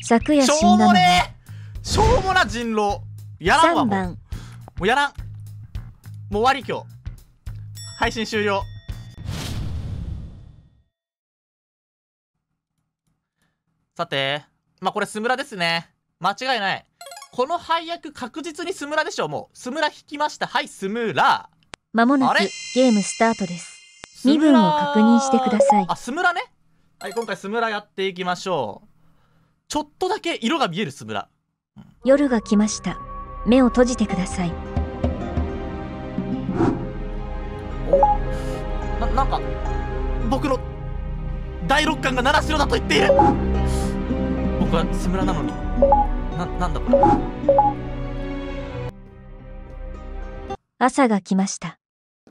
昨夜しょう死んだのはもねえ、しょうもな人狼。やらんわ 3 もう。 番。 もうやらん。もう終わり今日。配信終了。さて、まあこれスムラですね。間違いない。この配役確実にスムラでしょ。もうスムラ引きました。はい、スムラ。 まもなくあれゲームスタートです。身スムラ分を確認してください。 あ、スムラね。はい、今回スムラやっていきましょう。ちょっとだけ色が見えるスムラ。 夜が来ました。目を閉じてください。 なんか僕の第六感が七白だと言っている。僕はスムラなのになんだこれ。 朝が来ました。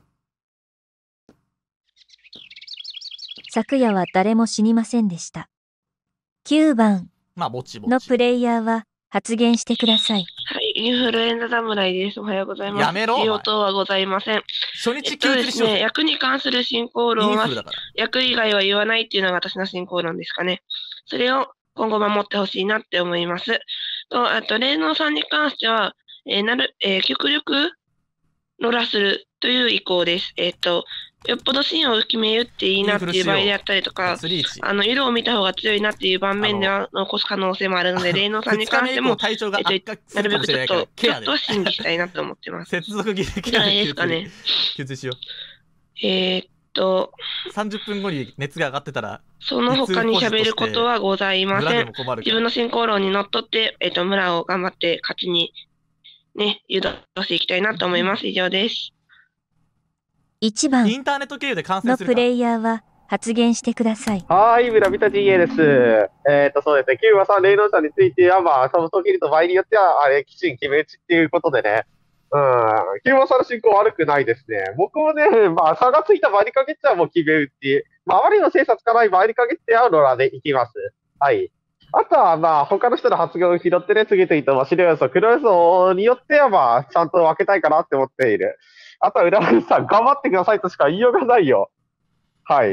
昨夜は誰も死にませんでした。9番まあぼちぼちのプレイヤーは発言してください。 はい、インフルエンザ侍です。おはようございます。 やめろお前需要等はございません。 初日休ですね、 日しようぜ。 役に関する進行イ論はンフルだから役以外は言わないっていうのが私の進行論ですかね。それを今後守ってほしいなって思います。あと、霊能さんに関しては、極力ロラするという意向です。よっぽど芯を決め打っていいなっていう場合であったりとか、色を見た方が強いなっていう盤面では残す可能性もあるので、霊能さんに関しても、 体調が悪化すなるべくるかもしれないからケアでちょっと審議したいなと思ってます。 接続切れケじゃアでないですかね。 休憩しよう。30分後に熱が上がってたらその他に喋ることはございません。自分の進行論にのっとって、村を頑張って勝ちにね、誘導していきたいなと思います。以上です。 1番インターネット経由で観戦するかのプレイヤーは発言してください。 はい、村人 GA です。そうですね、キューバさん、霊能者については、まあ、その時と場合によっては、きちん決め打ちっていうことでね、キューバさんの進行悪くないですね。僕もね、まあ、差がついた場合に限ってはもう決め打ち、まあ、あまりの精査つかない場合に限ってはロラでいきます。はい。あとは、まあ、他の人の発言を拾ってね、次々と、まあ、白予想、黒予想によっては、まあ、ちゃんと分けたいかなって思っている。あとは、浦和さん、頑張ってくださいとしか言いようがないよ。はい。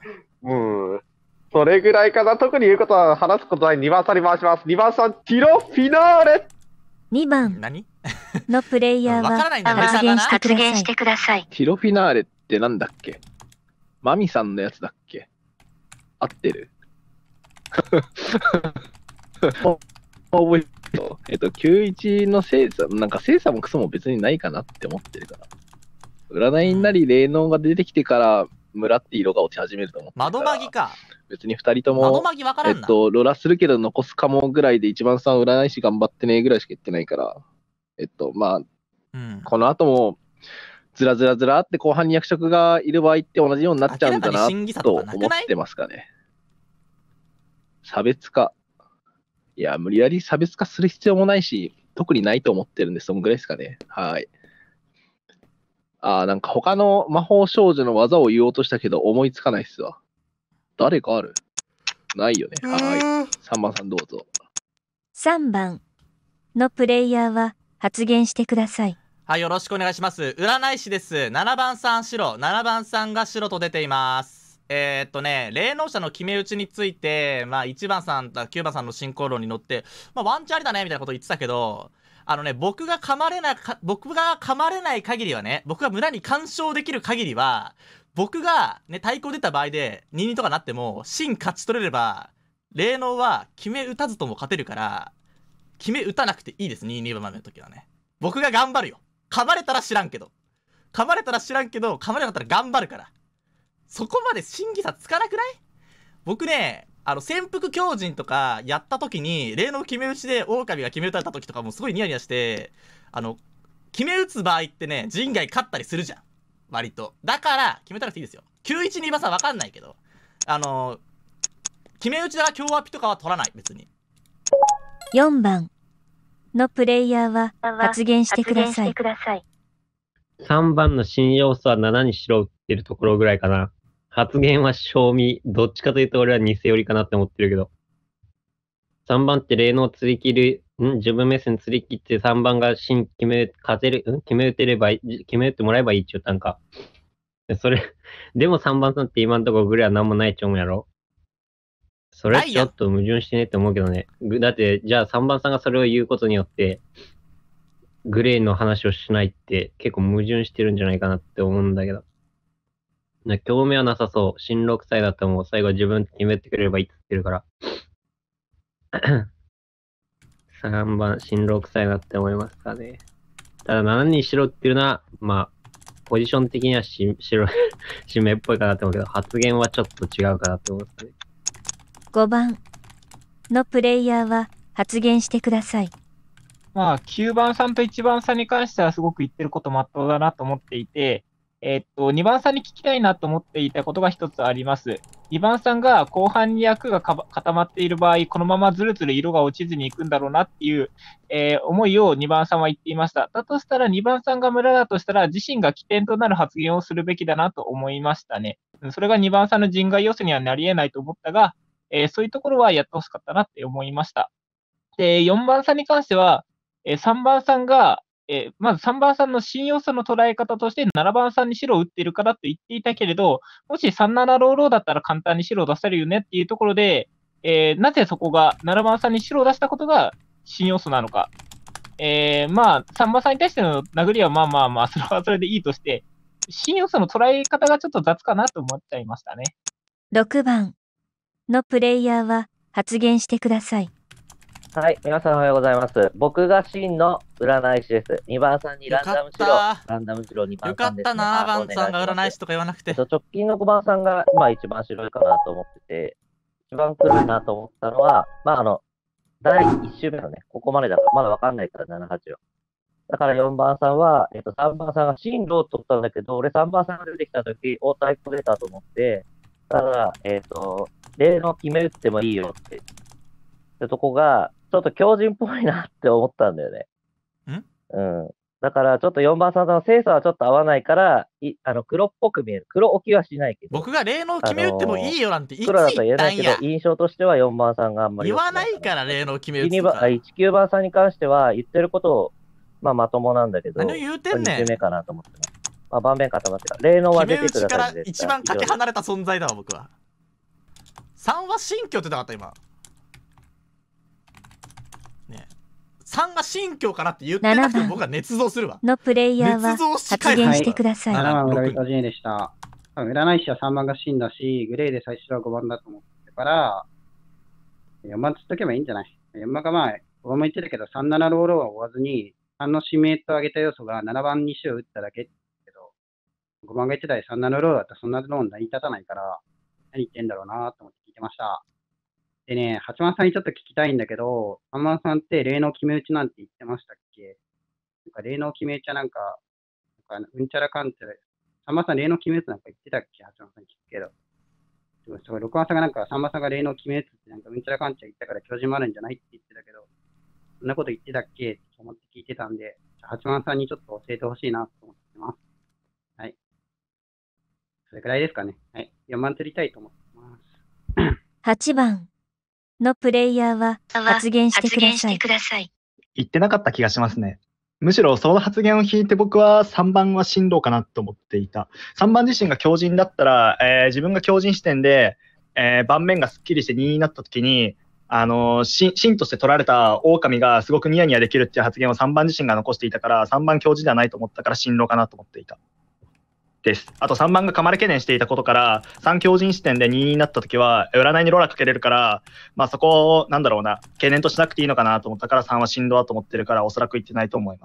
それぐらいかな。特に言うことは話すことない。2番さんに回します。2番さん、ティロフィナーレ。 2番何のプレイヤーは発言してください。 ティロフィナーレってなんだっけ？マミさんのやつだっけ？合ってる？覚えてる91の精査、なんか精査もクソも別にないかなって思ってるから。占いなり霊能が出てきてから村って色が落ち始めると思ってるから。 窓マギか。 別に2人とも、 窓マギわからんな。 ロラするけど残すかもぐらいで一番さん占い師頑張ってねぐらいしか言ってないから。まあ、この後も、ずらって後半に役職がいる場合って同じようになっちゃうんだなと思ってますかね。差別化。いや、無理やり差別化する必要もないし、特にないと思ってるんで、そのぐらいですかね。はい。なんか他の魔法少女の技を言おうとしたけど、思いつかないっすわ。誰かある？ないよね。はい。3番さんどうぞ。 3番のプレイヤーは発言してください。 はい、よろしくお願いします。占い師です。7番さん白。7番さんが白と出ています。霊能者の決め打ちについて、まあ1番さん、9番さんの進行論に乗って、まあワンチャンありだねみたいなこと言ってたけど、僕が噛まれない限りはね、僕が村に干渉できる限りは、僕がね、対抗出た場合で22とかなっても、真勝ち取れれば、霊能は決め打たずとも勝てるから、決め打たなくていいです、22番までの時はね。僕が頑張るよ。噛まれたら知らんけど。噛まれなかったら頑張るから。そこまで審議差つかなくない？僕ね、潜伏狂人とかやった時に、霊能決め打ちで狼が決め打たれた時とかもすごいニヤニヤして、決め打つ場合ってね、人外勝ったりするじゃん。割と。だから、決めたらいいですよ。912番さんわかんないけど。決め打ちでは強アピとかは取らない、別に。 4番のプレイヤーは発言してください。 3番の新要素は7にしろってるところぐらいかな。発言は賞味、どっちかというと俺は偽寄りかなって思ってるけど。3番って霊能釣り切る、自分目線釣り切って3番が決め打ってもらえばいいっちゅうたんか。それ、でも3番さんって今んところぐらいは何もないちょんやろ。 それちょっと矛盾してねって思うけどね。だって、じゃあ3番さんがそれを言うことによって、グレーの話をしないって結構矛盾してるんじゃないかなって思うんだけど。興味はなさそう。新6歳だったらもう最後自分決めてくれればいいって言ってるから。3番、新6歳だって思いますかね。ただ7にしろっていうのは、まあ、ポジション的には指名っぽいかなって思うけど、発言はちょっと違うかなって思うんですね。 5番のプレイヤーは発言してください。 まあ、9番さんと1番さんに関してはすごく言ってることまっとうだなと思っていて、2番さんに聞きたいなと思っていたことが一つあります。2番さんが後半に役が固まっている場合、このままずるずる色が落ちずにいくんだろうなっていう、思いを2番さんは言っていました。だとしたら2番さんが村だとしたら自身が起点となる発言をするべきだなと思いましたね。それが2番さんの人外要素にはなり得ないと思ったが、そういうところはやってほしかったなって思いました。で、4番さんに関しては、3番さんが、まず3番さんの新要素の捉え方として7番さんに白を打っているからと言っていたけれど、もし37ローローだったら簡単に白を出せるよねっていうところで、なぜそこが7番さんに白を出したことが新要素なのか。まあ、3番さんに対しての殴りはまあ、それはそれでいいとして、新要素の捉え方がちょっと雑かなと思っちゃいましたね。 6番のプレイヤーは発言してください。 はい、皆さんおはようございます。僕が真の占い師です。2番さんにランダム白、ランダム白2番さんです、ね。 よかったな、7番さんが占い師とか言わなくて。 直近の5番さんが今一番白いかなと思ってて、一番黒いなと思ったのは、まあ第1週目のね、ここまでだから、まだわかんないから7、8を。だから4番さんは、3番さんが進路を取ったんだけど、俺3番さんが出てきたとき、お、タイプ出たと思って、ただ、例の決め打ってもいいよって。ってとこが、ちょっと強靭っぽいなって思ったんだよね。うん。だから、ちょっと4番さんの精査はちょっと合わないから、黒っぽく見える。黒置きはしないけど。 僕が例の決め打ってもいいよなんていつ黒だと言言えないけど、印象としては4番さんがあんまり言わないから例の決め打つとか。19番さんに関しては言ってることを、まともなんだけど、 何を言うてんねん。 2球目かなと思ってます。盤面固まってから。例のは出てください。 決め打ちから一番かけ離れた存在だわ、僕は。3は新居ってなかった今。3が新居かなって言ってなくても僕は捏造するわ。 のプレイヤーは発言してください。 7番裏人陣でした。占い師は3番が真だし、グレーで最初は5番だと思ってるから、4番つっとけばいいんじゃない？ 4 番がまあ、5番も言ってたけど、37ローローは追わずに、3の指名と挙げた要素が7番に白を打っただけけど、5番が言ってたり37ローローだったらそんなローン成り立たないから、何言ってんだろうなと思って聞いてました。でね、8番さんにちょっと聞きたいんだけど、3番さんって霊能決め打ちなんて言ってましたっけ？なんか霊能決め打ちはなんかうんちゃらかんちゃら、3番さん霊能決め打つなんか言ってたっけ？ 8 番さんに聞くけど。6番さんがなんか3番さんが霊能決め打つってなんかうんちゃらかんちゃら言ったから巨人もあるんじゃないって言ってたけど、そんなこと言ってたっけと思って聞いてたんで、8番さんにちょっと教えてほしいなと思ってます。はい。それくらいですかね。はい。4番釣りたいと思ってます。 8番のプレイヤーは発言してください。 言ってなかった気がしますね。むしろその発言を聞いて僕は3番は進路かなと思っていた。3番自身が強靭だったら、自分が強靭視点で、盤面がスッキリして2になった時に、芯として取られた狼がすごくニヤニヤできるっていう発言を3番自身が残していたから、3番強靭ではないと思ったから進路かなと思っていた。です。あと3番が噛まれ懸念していたことから、3強靭視点で2になった時は占いにローラかけれるから、まあそこをなんだろうな、懸念としなくていいのかなと思ったから3は進路だと思ってるからおそらく言ってないと思います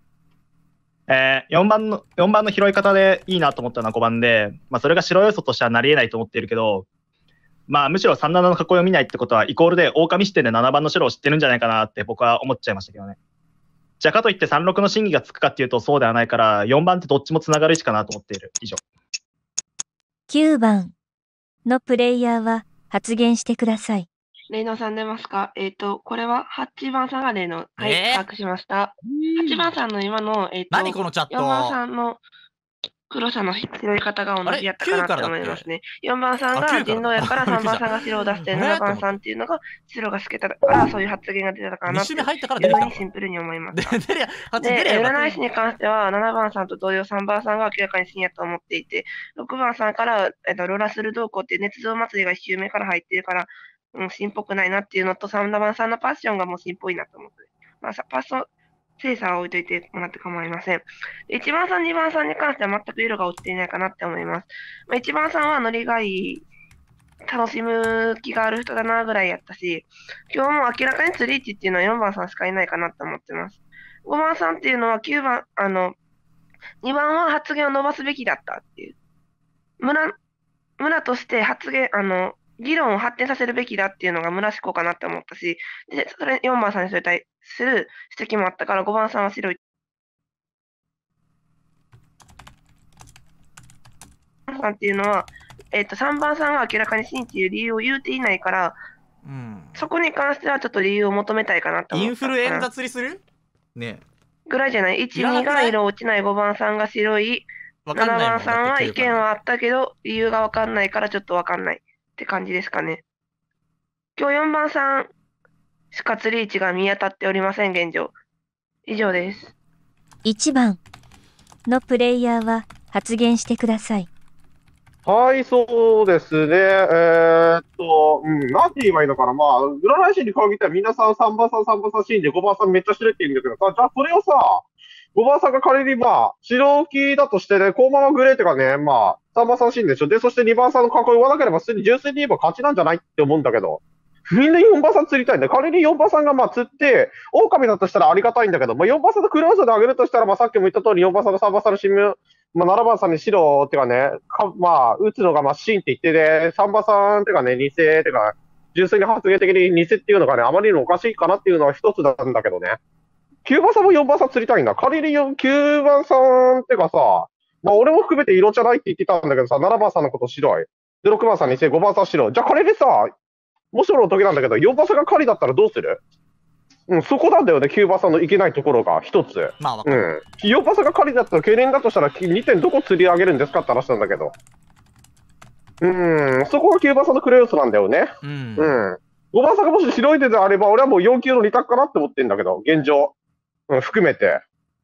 。4番の拾い方でいいなと思ったのは5番で、まあそれが白要素としてはなり得ないと思っているけど、まあむしろ37の囲いを見ないってことはイコールで狼視点で7番の白を知ってるんじゃないかなって僕は思っちゃいましたけどね。じゃあかといって36の審議がつくかっていうとそうではないから、4番ってどっちもつながる位置かなと思っている。以上。 9番のプレイヤーは発言してください。 霊能さん出ますか？これは8番さんが霊能。はい、把握しました。8番さんの今の、 何このチャット 4番さんの黒さの拾い方が同じやったかなと思いますね。4番さんが人狼やから3番さんが白を出して、7番さんっていうのが白が透けたからそういう発言が出たかなっていうふうにシンプルに思いました。で、占い師に関しては7番さんと同様3番さんが明らかに真やと思っていて、6番さんからローラスル動向っていう捏造祭りが1周目から入っているから、 新っぽくないなっていうのと、3番さんのパッションがもう新っぽいなと思って。まあ、パッション、精査は置いといてもらって構いません。1番さん、2番さんに関しては全く色が落ちていないかなって思います。まあ、1番さんはノリがいい、楽しむ気がある人だなぐらいやったし、今日も明らかに釣り位置っていうのは4番さんしかいないかなって思ってます。5番さんっていうのは9番、2番は発言を伸ばすべきだったっていう。村として発言、議論を発展させるべきだっていうのが村思考かなって思ったし、で、それ4番さんにそれに対する指摘もあったから5番さんは白い。さんっていうのは、3番さんが明らかに真っていう理由を言うていないから、そこに関してはちょっと理由を求めたいかなと思った。 インフルエンザ釣りするねぐらいじゃない。1、2が色落ちない5番さんが白い。7番さんは意見はあったけど、理由がわかんないからちょっとわかんないって感じですかね。今日4番さんしか釣り位置が見当たっておりません、現状。以上です。 1番のプレイヤーは発言してください。 はい、そうですね。なんて言えばいいのかな。まあ、占い師に限っては皆さん3番さん、3番さん信じ、5番さんめっちゃ白いって言うんだけどさ、じゃあそれをさ、5番さんが仮にまあ、白置きだとしてね、このままグレーってかね、まあ、3番さん信じでしょ。で、そして2番さんの囲い言わなければ、純粋に言えば勝ちなんじゃないって思うんだけど、みんな4番さん釣りたいんだ。仮に4番さんがまあ釣って、狼だとしたらありがたいんだけど、まあ4番さんとクローズで上げるとしたら、まあさっきも言った通り4番さんと3番さんの新聞、まあ7番さんに白ってかね、まあ打つのがまあ真って言ってね、3番さんってかね、偽ってか、純粋に発言的に偽っていうのがね、あまりにもおかしいかなっていうのは一つなんだけどね。9番さんも4番さん釣りたいんだ。仮に9番さんってかさ、まあ俺も含めて色じゃないって言ってたんだけどさ、7番さんのこと白い。で、6番さん偽、5番さん白い。じゃあ仮にさ、もしもの時なんだけど、4番さんが仮だったらどうする？そこなんだよね、9番さんのいけないところが一つ。 まあ、わかる。 4番さんが仮だったら、懸念だとしたら2点どこ釣り上げるんですかって話なんだけど。そこが9番さんのクレヨスなんだよね。5番さんがもし白い手であれば、俺はもう4級の2択かなって思ってんだけど、現状。含めて。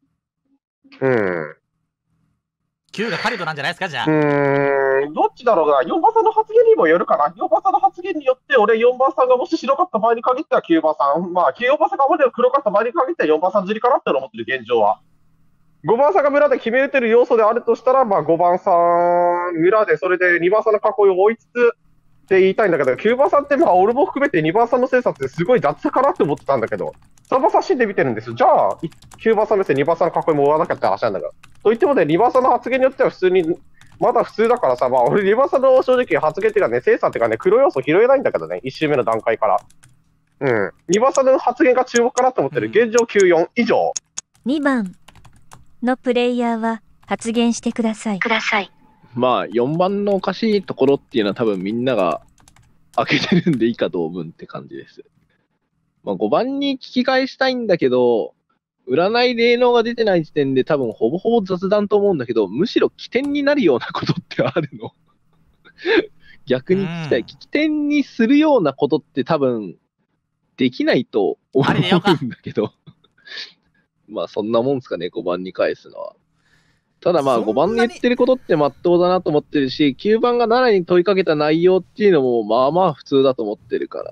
9がカリドなんじゃないですか、じゃあ。 どっちだろうな。4番さんの発言にもよるかな。4番さんの発言によって、俺4番さんがもし白かった場合に限っては9番さん。まあ、4番さんがもし黒かった場合に限っては4番さん釣りかなって思ってる、現状は。5番さんが村で決めれてる要素であるとしたら、まあ5番さん、村でそれで2番さんの囲いを追いつつって言いたいんだけど、9番さんってまあ俺も含めて2番さんの精査ってすごい雑かなって思ってたんだけど、3番さん死んで見てるんですよ。じゃあ、9番さん目線2番さんの囲いも追わなきゃって話なんだから。と言ってもね、2番さんの発言によっては普通に、まだ普通だからさ、まあ俺2番さんの正直発言っていうかね、精査っていうかね、黒要素拾えないんだけどね、1周目の段階から。2番さんの発言が注目かなと思ってる。現状94以上。 2番のプレイヤーは発言してください。 まあ、4番のおかしいところっていうのは多分みんなが開けてるんで以下同文って感じです。まあ、5番に聞き返したいんだけど、占い霊能が出てない時点で多分ほぼほぼ雑談と思うんだけど、むしろ起点になるようなことってあるの逆に聞きたい。起点にするようなことって多分できないと思うんだけど。まあそんなもんですかね、5番に返すのは。ただまあ5番に言ってることって真っ当だなと思ってるし、9番が7に問いかけた内容っていうのもまあまあ普通だと思ってるから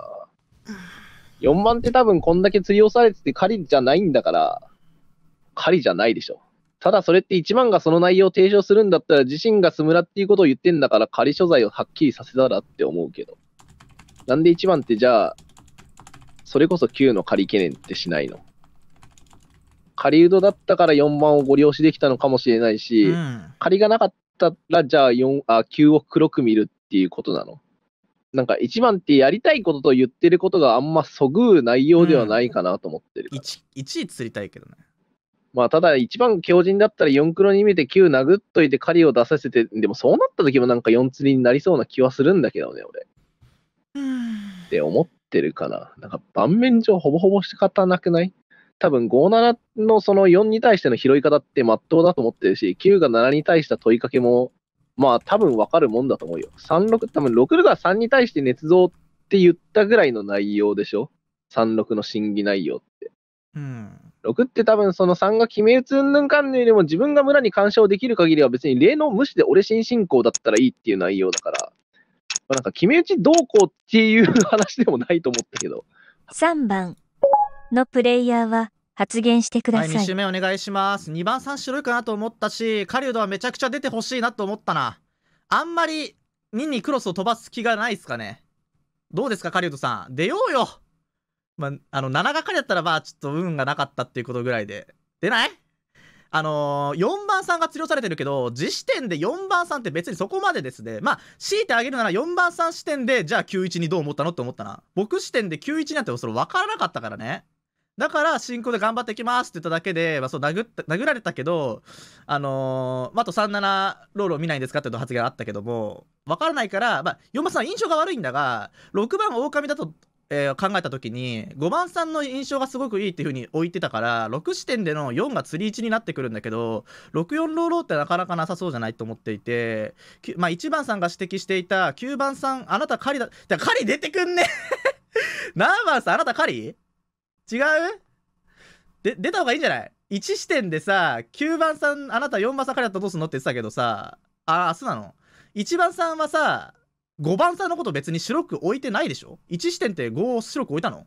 。4番って多分こんだけ釣り押されてて狩りじゃないんだから、狩りじゃないでしょ。ただそれって1番がその内容を提唱するんだったら自身がスムラっていうことを言ってんだから狩り所在をはっきりさせたらって思うけど。なんで1番ってじゃあ、それこそ9の狩り懸念ってしないの？狩人だったから4番をご利用しできたのかもしれないし、狩りがなかったらじゃあ9を黒く見るっていうことなの？なんか1番ってやりたいことと言ってることがあんまそぐう内容ではないかなと思ってるから。 1位釣りたいけどね。 まあただ1番強靭だったら4黒に見て9殴っといて狩りを出させて、でもそうなった時もなんか4釣りになりそうな気はするんだけどね、俺。って思ってるかな。なんか盤面上ほぼほぼ仕方なくない？多分57のその4に対しての拾い方って真っ当だと思ってるし、9が7に対した問いかけも、まあ多分分かるもんだと思うよ。36、多分6が3に対して捏造って言ったぐらいの内容でしょ？ 36 の審議内容って。6って多分その3が決め打つうんぬんかんぬんよりも自分が村に干渉できる限りは別に霊能無視で俺新進行だったらいいっていう内容だから、 なんか決め打ちどうこうっていう話でもないと思ったけど。 3番のプレイヤーは発言してくだはい、2 さい。 周目お願いします。2番さん白いかなと思ったし、狩人はめちゃくちゃ出てほしいなと思ったな。あんまり2にクロスを飛ばす気がないですかね。どうですか、狩人さん。出ようよ。まあ、7が狩りだったらまあちょっと運がなかったっていうことぐらいで。出ない？4番さんが釣り押されてるけど、時視点で4番さんって別にそこまでですね。まあ、強いてあげるなら4番さん視点で、じゃあ91にどう思ったのって思ったな。僕視点で91なんてそれ分からなかったからね。だから、進行で頑張ってきますって言っただけで、まあ、そう殴られたけど、あと37ロールを見ないんですかっていう発言があったけども、分からないから、まあ、4番さん印象が悪いんだが、6番狼だと、考えた時に5番さんの印象がすごくいいっていう風に置いてたから6視点での4が釣り1になってくるんだけど64ローローってなかなかなさそうじゃないと思っていて、まあ、1番さんが指摘していた9番さんあなた狩りだ狩り出てくんね何番さんあなた狩り違う出た方がいいんじゃない ?1 視点でさ9番さんあなた4番さん狩りだったらどうすんのって言ってたけどさそうなの1番さんはさ5番さんのこと別に白く置いてないでしょ ?1 視点って5を白く置いたの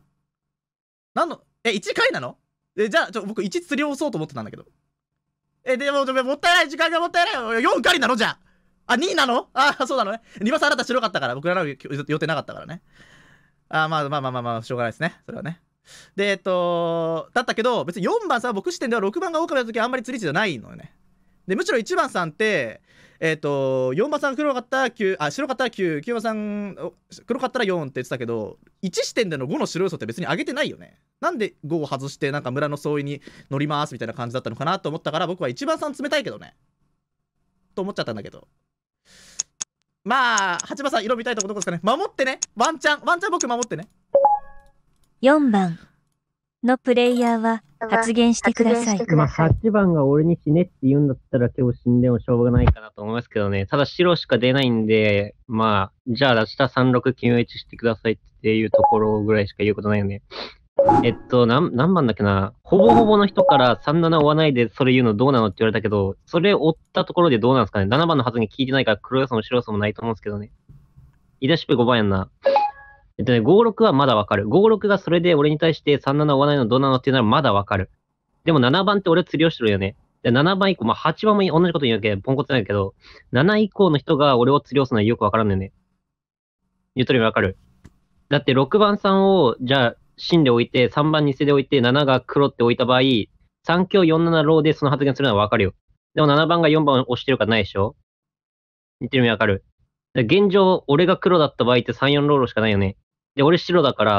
1回なのじゃあ僕1釣り押そうと思ってたんだけど。でももったいない時間がもったいない4回なのじゃあ2なのそうなのね。2番さんあなた白かったから僕らの予定なかったからね。まあしょうがないですね。それはね。でだったけど別に4番さんは僕視点では6番が多かった時はあんまり釣り値じゃないのよね。でむしろ1番さんって4番さん黒かったら9、白かったら9、9番さん黒かったら4って言ってたけど、1視点での5の白要素って別に上げてないよね。なんで5を外してなんか村の総意に乗りますみたいな感じだったのかなと思ったから僕は1番さん冷たいけどね。と思っちゃったんだけど。まあ、8番さん色見たいとこどこですかね。守ってね。ワンチャン僕守ってね。 4番のプレイヤーは発言してください。 まあ、8番が俺に死ねって言うんだったら今日死んでもしょうがないかなと思いますけどね。ただ白しか出ないんで、まあ、じゃあ明日36決め打ちしてくださいっていうところぐらいしか言うことないよね。何番だっけな。ほぼほぼの人から37追わないでそれ言うのどうなのって言われたけど、それ追ったところでどうなんですかね。7番の発言聞いてないから黒要素も白要素もないと思うんですけどね。言い出しっぺ5番やんな。56はまだわかる。56がそれで俺に対して37追わないのどうなのっていうならまだわかる。でも7番って俺釣りをしてるよね。で7番以降、まあ8番も同じこと言うけど、ポンコツなんだけど、7以降の人が俺を釣りをするのはよくわからんのよね。言うとりわかる。だって6番さんを、じゃあ、芯で置いて、3番偽で置いて、7が黒って置いた場合、3強47ローでその発言するのはわかるよ。でも7番が4番押してるからないでしょ？言ってる意味わかる。現状、俺が黒だった場合って3、4ロールしかないよね。で、俺白だから、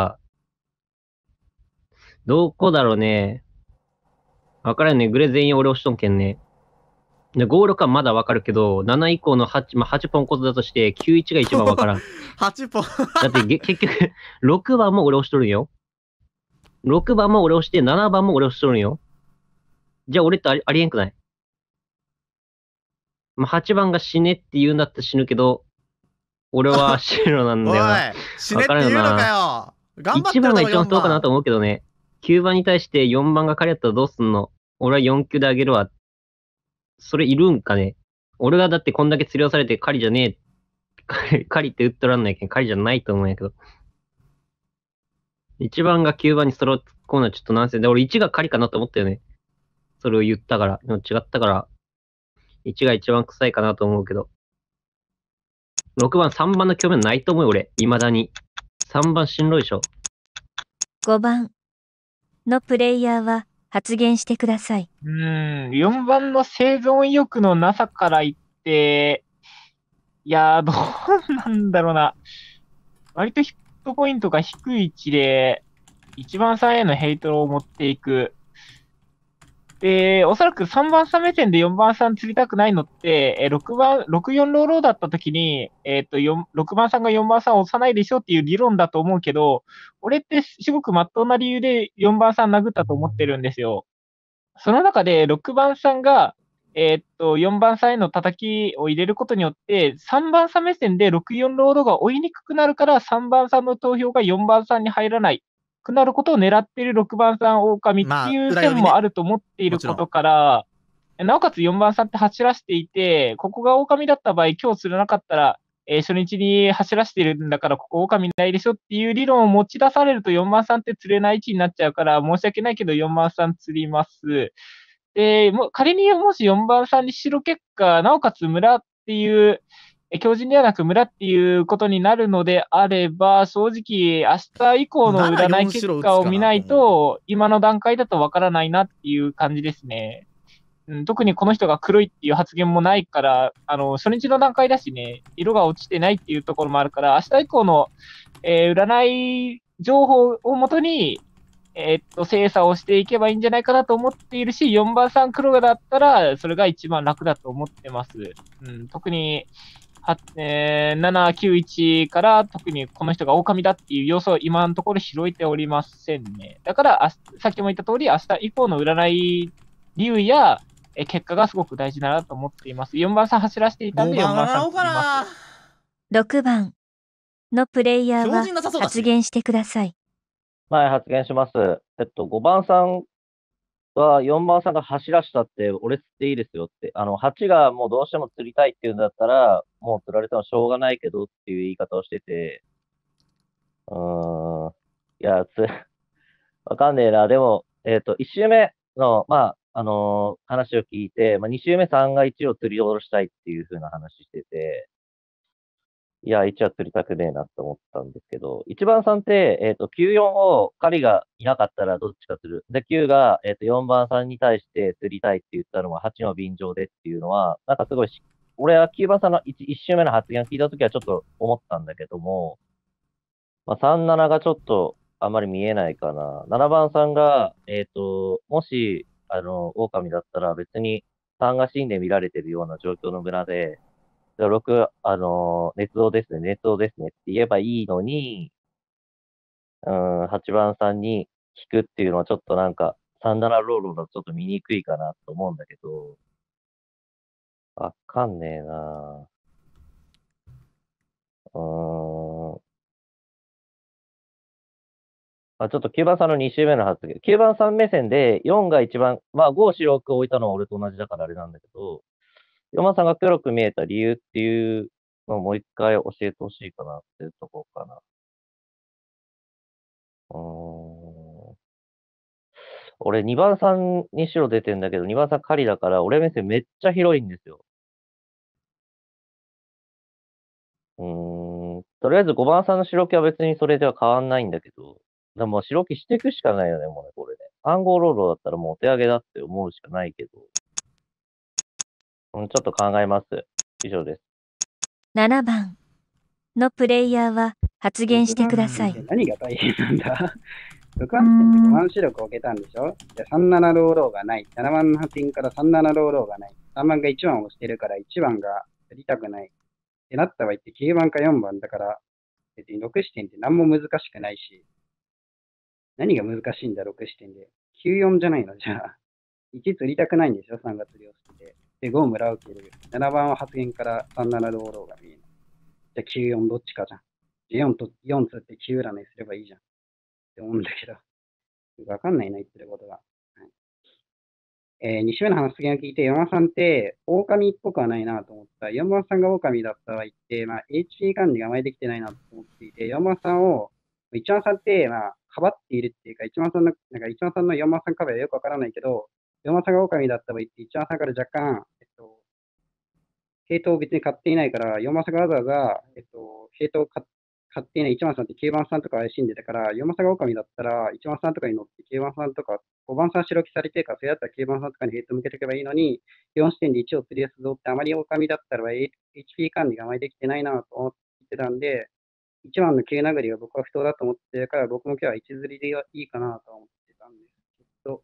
どこだろうね。わからんね。グレ全員俺押しとんけんね。で、5、6はまだわかるけど、7以降の8、まあ、8ポンコツだとして、9、1が一番わからん。 8ポン。 だって結局、6番も俺押しとるんよ。6番も俺押して、7番も俺押しとるんよ。じゃあ俺ってありえんくない？まあ、8番が死ねって言うんだったら死ぬけど、俺は白なんだよな。 おい、死ねって言うのかよ。頑張って 1 る番が一番そうかなと。 と思うけどね。9番に対して4番が狩りやったらどうすんの？俺は4級であげるわ。それいるんかね？俺がだってこんだけ釣り押されて狩りじゃねえ。狩りって打っとらんないけん狩りじゃないと思うんやけど。1番が9番にそれを突っ込むのはちょっとなんせで、俺1が狩りかなと思ったよね。それを言ったから。でも違ったから、1が一番臭いかなと思うけど。6番、3番の興味はないと思うよ、俺。未だに。3番しんどいでしょ。 5番のプレイヤーは発言してください。 4番の生存意欲のなさから言って、いやー、どうなんだろうな。割とヒットポイントが低い位置で、1番さんへのヘイトを持っていく。で、おそらく3番さん目線で4番さん釣りたくないのって、64ローローだった時に、6番さんが4番さんを押さないでしょっていう理論だと思うけど、俺ってすごく真っ当な理由で4番さん殴ったと思ってるんですよ。その中で6番さんが、4番さんへの叩きを入れることによって、3番さん目線で64ロードが追いにくくなるから、3番さんの投票が4番さんに入らないくなることを狙っている6番さん狼っていう線もあると思っていることから、なおかつ4番さんって走らせていて、ここが狼だった場合、今日釣れなかったら、 初日に走らせてるんだから、ここ狼ないでしょっていう理論を持ち出されると4番さんって釣れない位置になっちゃうから、申し訳ないけど4番さん釣ります。で、仮にもし4番さんに白結果、なおかつ村っていう、強靭ではなく村っていうことになるのであれば、正直、明日以降の占い結果を見ないと、今の段階だとわからないなっていう感じですね。特にこの人が黒いっていう発言もないから、初日の段階だしね、色が落ちてないっていうところもあるから、明日以降の、占い情報をもとに、精査をしていけばいいんじゃないかなと思っているし、4番さん黒だったら、それが一番楽だと思ってます。特に、7、9、1から特にこの人が狼だっていう要素を今のところ拾えておりませんね。だから、さっきも言った通り、明日以降の占い理由や、結果がすごく大事だなと思っています。4番さん走らせていたんで、4番さん釣ります。 6番のプレイヤーは発言してください。 はい、発言します。5番さんは、4番さんが走らしたって、俺釣っていいですよって。8がもうどうしても釣りたいっていうんだったら、もう釣られてもしょうがないけどっていう言い方をしてて、いや、わかんねえな。でも、1周目の、話を聞いて、2周目3が1を釣り下ろしたいっていう風な話してて、いや、1は釣りたくねえなって思ったんですけど、1番さんって、94を狩りがいなかったらどっちか釣る。で、9が、4番さんに対して釣りたいって言ったのは8の便乗でっていうのは、なんかすごい俺は9番さんの 1周目の発言を聞いたときはちょっと思ったんだけども、3、7がちょっとあんまり見えないかな。7番さんが、もし、狼だったら別に3が死んで見られてるような状況の村で、6、捏造ですね、捏造ですねって言えばいいのに、8番さんに聞くっていうのはちょっとなんか、37ローローだとちょっと見にくいかなと思うんだけど、わかんねえなちょっと9番さんの2周目の発言。9番さん目線で4が一番、5、白く置いたのは俺と同じだからあれなんだけど、4番さんが黒く見えた理由っていうのをもう一回教えてほしいかなっていうところかな。俺2番さんに白出てんだけど、2番さん狩りだから、俺目線めっちゃ広いんですよ。とりあえず5番さんの白気は別にそれでは変わんないんだけど、でも白気していくしかないよね、もうね、これね。暗号ロードだったらもうお手上げだって思うしかないけど。ちょっと考えます。以上です。 7番のプレイヤーは発言してください。 何が大変なんだ6番って5番白く置けたんでしょで、37ローローがない。7番の発言から37ローローがない。3番が1番を押してるから1番がやりたくない。ってなった場合って9番か4番だから、別に6視点って何も難しくないし、何が難しいんだ、6視点で。94じゃないのじゃあ。1釣りたくないんでしょ ?3 が釣りをしてて。で、5村を受ける。7番は発言から37ローローが見えない。じゃあ94どっちかじゃん。4釣って9占いすればいいじゃん。って思うんだけど。わかんないな、言ってることが。2週目の発言を聞いて、4番さんって、狼っぽくはないなと思った。4番さんが狼だった場合って、HP 管理があまりできてないなと思っていて、4番さんを、1番さんって、かばっているっていうか、1番さんの4番さん壁はよくわからないけど、4番さんが狼だった場合って、1番さんから若干、ヘイトを別に買っていないから、4番さんがわざわざ、ヘイトを買っていない1番さんって9番さんとか怪しんでたから、4番さんが狼だったら、1番さんとかに乗って9番さんとか、5番さん白木されてるから、それだったら9番さんとかにヘイト向けておけばいいのに、4視点で1を釣り出すぞって、あまり狼だったら HP 管理があまりできてないなと思ってたんで、1番の9殴りが僕は不当だと思ってるから、僕も今日は1釣りでいいかなと思ってたんですけど、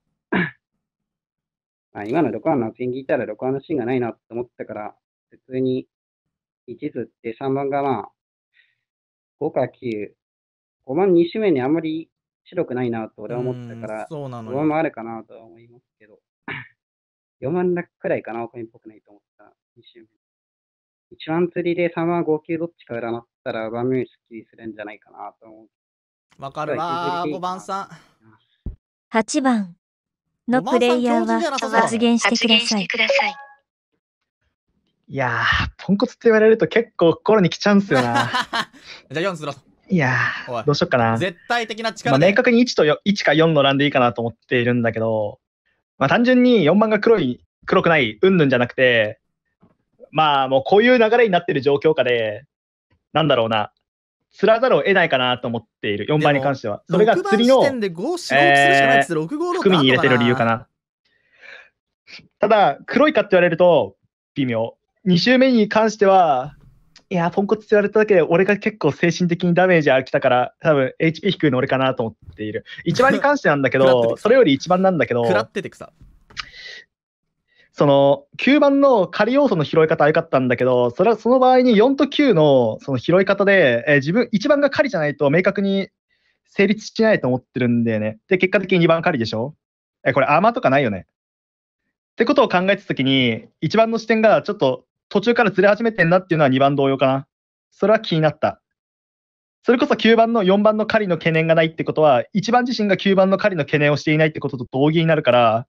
今の6番の発言聞いたら6番のシーンがないなと思ったから、普通に1釣って3番が5か9、5番2周目にあんまり白くないなと俺は思ったから、5番もあるかなとは思いますけど、4番くらいかな、狼っぽくないと思った、2周目。1番釣りで3番5級どっちか占ったら、盤面すっきりするんじゃないかなと思う。 わかるわー、5番さん。 8番のプレイヤーは発言してください。 いやー、ポンコツって言われると結構心に来ちゃうんすよな。 じゃあ4スロー。 いやー、どうしよっかな。 絶対的な力で。 明確に1か4の欄でいいかなと思っているんだけど、単純に4番が黒くないうんぬんじゃなくて、もうこういう流れになってる状況下で、なんだろうな、釣らざるを得ないかなと思っている、4番に関しては。それが釣りの含みに入れてる理由かな。ただ、黒いかって言われると微妙。2周目に関しては、いや、ポンコツって言われただけで、俺が結構精神的にダメージが来たから、多分 HP 低いの俺かなと思っている。1番に関してなんだけど、それより1番なんだけど、 食らっててくさ。 その9番の仮要素の拾い方は良かったんだけど、その場合に4と9のその拾い方で、自分1番が仮じゃないと明確に成立しないと思ってるんだよね。で、結果的に2番仮でしょ。これアーマーとかないよね。ってことを考えたときに、1番の視点がちょっと途中からずれ始めてんなっていうのは2番同様かな。それは気になった。それこそ9番の4番の狩りの懸念がないってことは、1番自身が9番の狩りの懸念をしていないってことと同義になるから、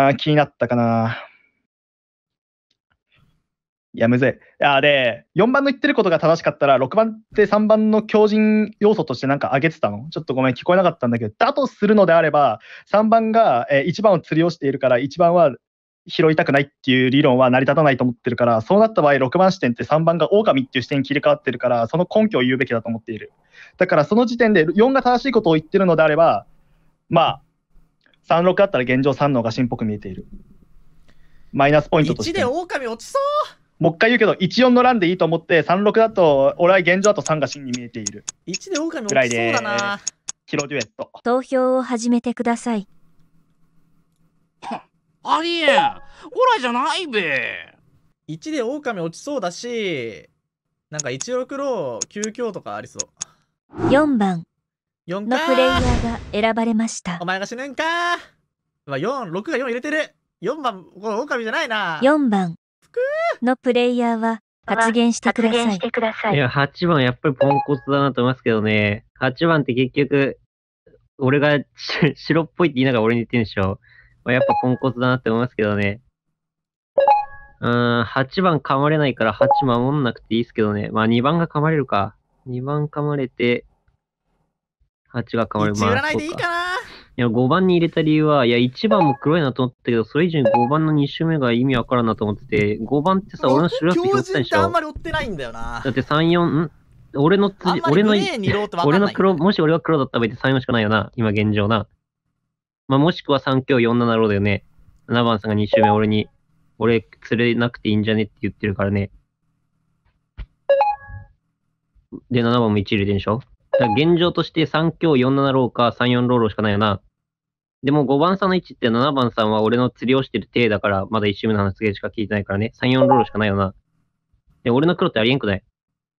気になったかな。いや、むずい。で、4番の言ってることが正しかったら、6番って3番の強靭要素としてなんか挙げてたの？ちょっとごめん、聞こえなかったんだけど、だとするのであれば、3番が1番を釣りをしているから、1番は拾いたくないっていう理論は成り立たないと思ってるから、そうなった場合、6番視点って3番が狼っていう視点に切り替わってるから、その根拠を言うべきだと思っている。だからその時点で4が正しいことを言ってるのであれば、3、6だったら現状3の方が真っぽく見えている。マイナスポイントとして。 1で狼落ちそう。 もう一回言うけど、1、4の欄でいいと思って、3、6だと、俺は現状だと3が真に見えている。 1で狼落ちそうだな。 キロデュエット。 投票を始めてください。 ありえん。オラじゃないべ。 1で狼落ちそうだし、なんか16ロー9強とかありそう。 4番のプレイヤーが選ばれました。 お前が死ぬんかー。4、6が4入れてる。4番、これ狼じゃないな。 4番のプレイヤーは発言してください。 いや、8番やっぱりポンコツだなと思いますけどね。8番って結局、俺が白っぽいって言いながら俺に言ってるんでしょ。やっぱポンコツだなって思いますけどね。8番噛まれないから8守んなくていいですけどね。2番が噛まれるか。2番噛まれて、8が噛まれる。 1占いでいいかな。 いや、5番に入れた理由は、いや、1番も黒いなと思ったけど、それ以上に5番の2周目が意味わからんなと思ってて、5番ってさ、俺の白い人ってでしょ。 あんまり追ってないんだよな。 だって3、4、俺の黒、もし俺が黒だった場合って3、4しかないよな、今現状な。もしくは3強4、7ローだよね。7番さんが2周目俺釣れなくていいんじゃねって言ってるからね。で、7番も1入れてんでしょ。だから現状として3強4、7ローか3、4ローしかないよな。でも5番さんの位置って7番さんは俺の釣りをしてる体だから、まだ1周目の発言しか聞いてないからね。3、4ローしかないよな。で、俺の黒ってありえんくない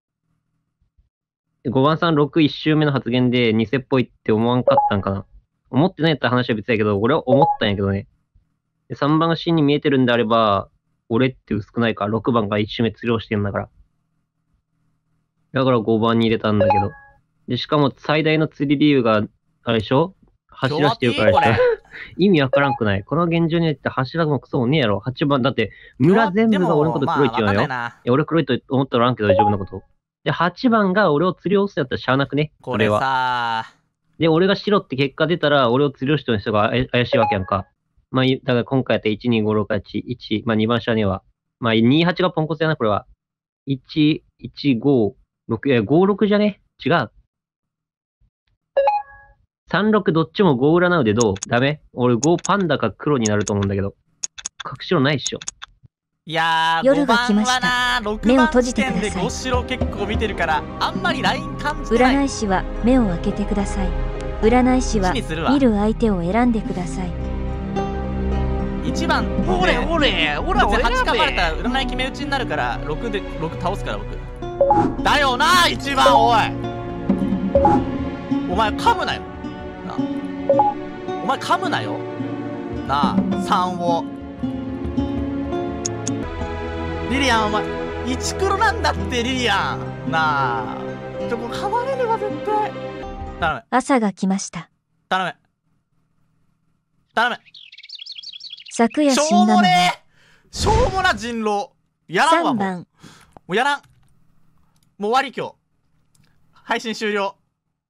？5番さん6、1周目の発言で偽っぽいって思わんかったんかな。思ってないって話は別だけど、俺は思ったんやけどね。で3番が真に見えてるんであれば、俺って薄くないか。6番が1周目釣りをしてるんだから。だから5番に入れたんだけど。で、しかも最大の釣り理由が、あれでしょ？柱してるからでしょ。意味わからんくない。この現状によって柱もクソもねえやろ。8番、だって村全部が俺のこと黒いって言うのよ。いや、俺黒いと思っておらんけど大丈夫なこと。で、8番が俺を釣りを押すやったらしゃあなくね。 これは。 で、俺が白って結果出たら、俺を釣りをしてる人が怪しいわけやんか。だから今回やったら1、2、5、6、8、1、2番下ねは。2、8がポンコツやな、これは。1、1、5、6、5、6じゃね？違う。3、6どっちも5占うでどう？ダメ？俺5パンダか黒になると思うんだけど。隠しろないっしょ。 いやー、 夜が来ました。目を閉じてください。 5白結構見てるから、あんまりライン感じてない。 占い師は目を開けてください。占い師は見る相手を選んでください。 1番ほれほれ、オラを選べ。 8かまれたら占い決め打ちになるから、6倒すから僕。だよな、1番、おい。お前噛むなよ。お前噛むなよなあ。3をリリアン、お前1黒なんだってリリアンなあ。噛まれれば絶対頼む。 朝が来ました。 頼む頼む。 昨夜死んだのはしょうもな人狼。 やらんわ、 3 もう。 番、 もうやらん。もう終わり今日。配信終了。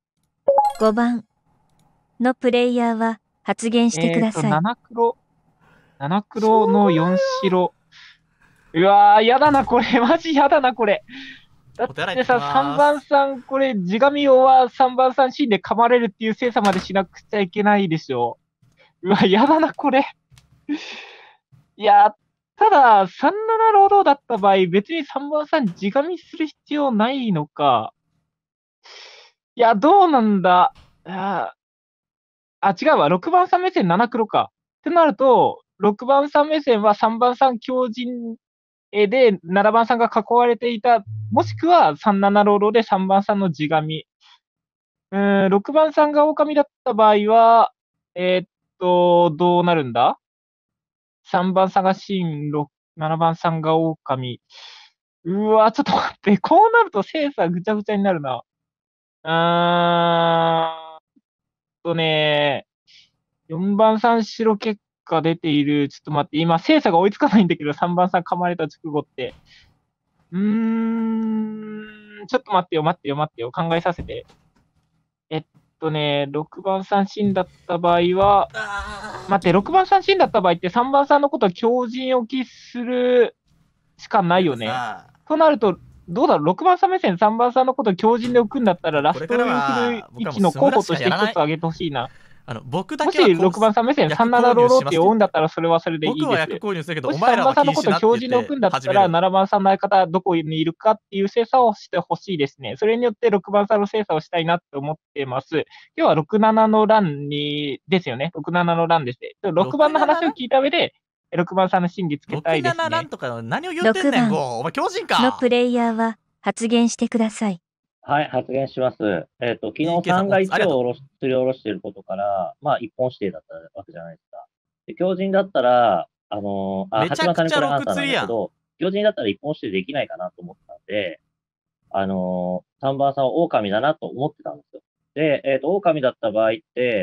5番のプレイヤーは発言してください。 七黒の4白。うわー、やだな、これ。マジやだな、これ。だってさ、3番さん、これ、地神王は3番さんシーンで噛まれるっていう精査までしなくちゃいけないでしょ。うわ、やだな、これ。いや、ただ、37労働だった場合、別に3番さん地神する必要ないのか。いや、どうなんだ。違うわ。6番さん目線7黒か。ってなると、6番さん目線は3番さん強靭で、7番さんが囲われていた。もしくは37ローロで3番さんの地神。6番さんが狼だった場合は、どうなるんだ ?3 番さんが神、7番さんが狼。うわ、ちょっと待って。こうなると精査ぐちゃぐちゃになるな。4番さん白結果出ている。ちょっと待って。今、精査が追いつかないんだけど、3番さん噛まれた直後って。ちょっと待ってよ。考えさせて。6番さん死んだった場合は、待って、6番さん死んだった場合って3番さんのことは強靭置きするしかないよね。となると、どうだろう、6番さん目線3番さんのことを強靭で置くんだったら、ラストに来る位置の候補として一つ挙げてほしいな。 僕だもしけは 6番さん目線37ローローって追うんだったらそれはそれでいいです。 僕は役購入するけど、 もし3 お前らは番さんのことを禁止なって言って強靭で置くんだったら、7番さんの相方どこにいるかっていう精査をしてほしいですね。それによって6番さんの精査をしたいなって思ってます。今日は67の欄ですよね。67の欄ですね。6番の話を聞いた上で、6番さんの審議つけたいですね。 67欄とか何を言ってんねん、お前強靭か。 のプレイヤーは発言してください。 はい、発言します。昨日3が1をすり下ろしていることから、まあ、一本指定だったわけじゃないですか。で強靭だったら、 めちゃくちゃ6釣りやん。 強靭だったら一本指定できないかなと思ったんで、3番さんは狼だなと思ってたんですよ。で、狼だった場合って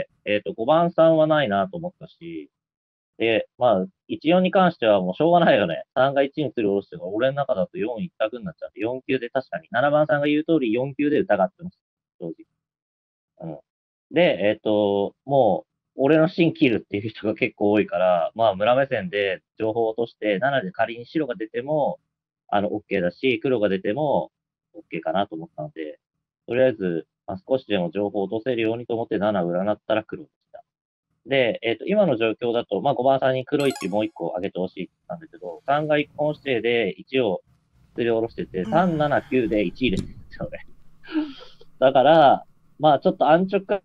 、5番さんはないなと思ったし、で、まあ、14に関してはもうしょうがないよね。3が1にすり下ろしても、俺の中だと4一択になっちゃって、4級で確かに、7番さんが言う通り4級で疑ってます。正直。で、もう、俺の芯切るっていう人が結構多いから、まあ、村目線で情報を落として、7で仮に白が出ても、OK だし、黒が出ても OK かなと思ったので、とりあえず、まあ、少しでも情報を落とせるようにと思って7占ったら黒でした。で、今の状況だと、まあ、5番さんに黒1もう1個上げてほしいって言ったんだけど、3が1本指定で1を釣り下ろしてて、3、7、9で1入れてるんですよね。だから、まあ、ちょっと安直か。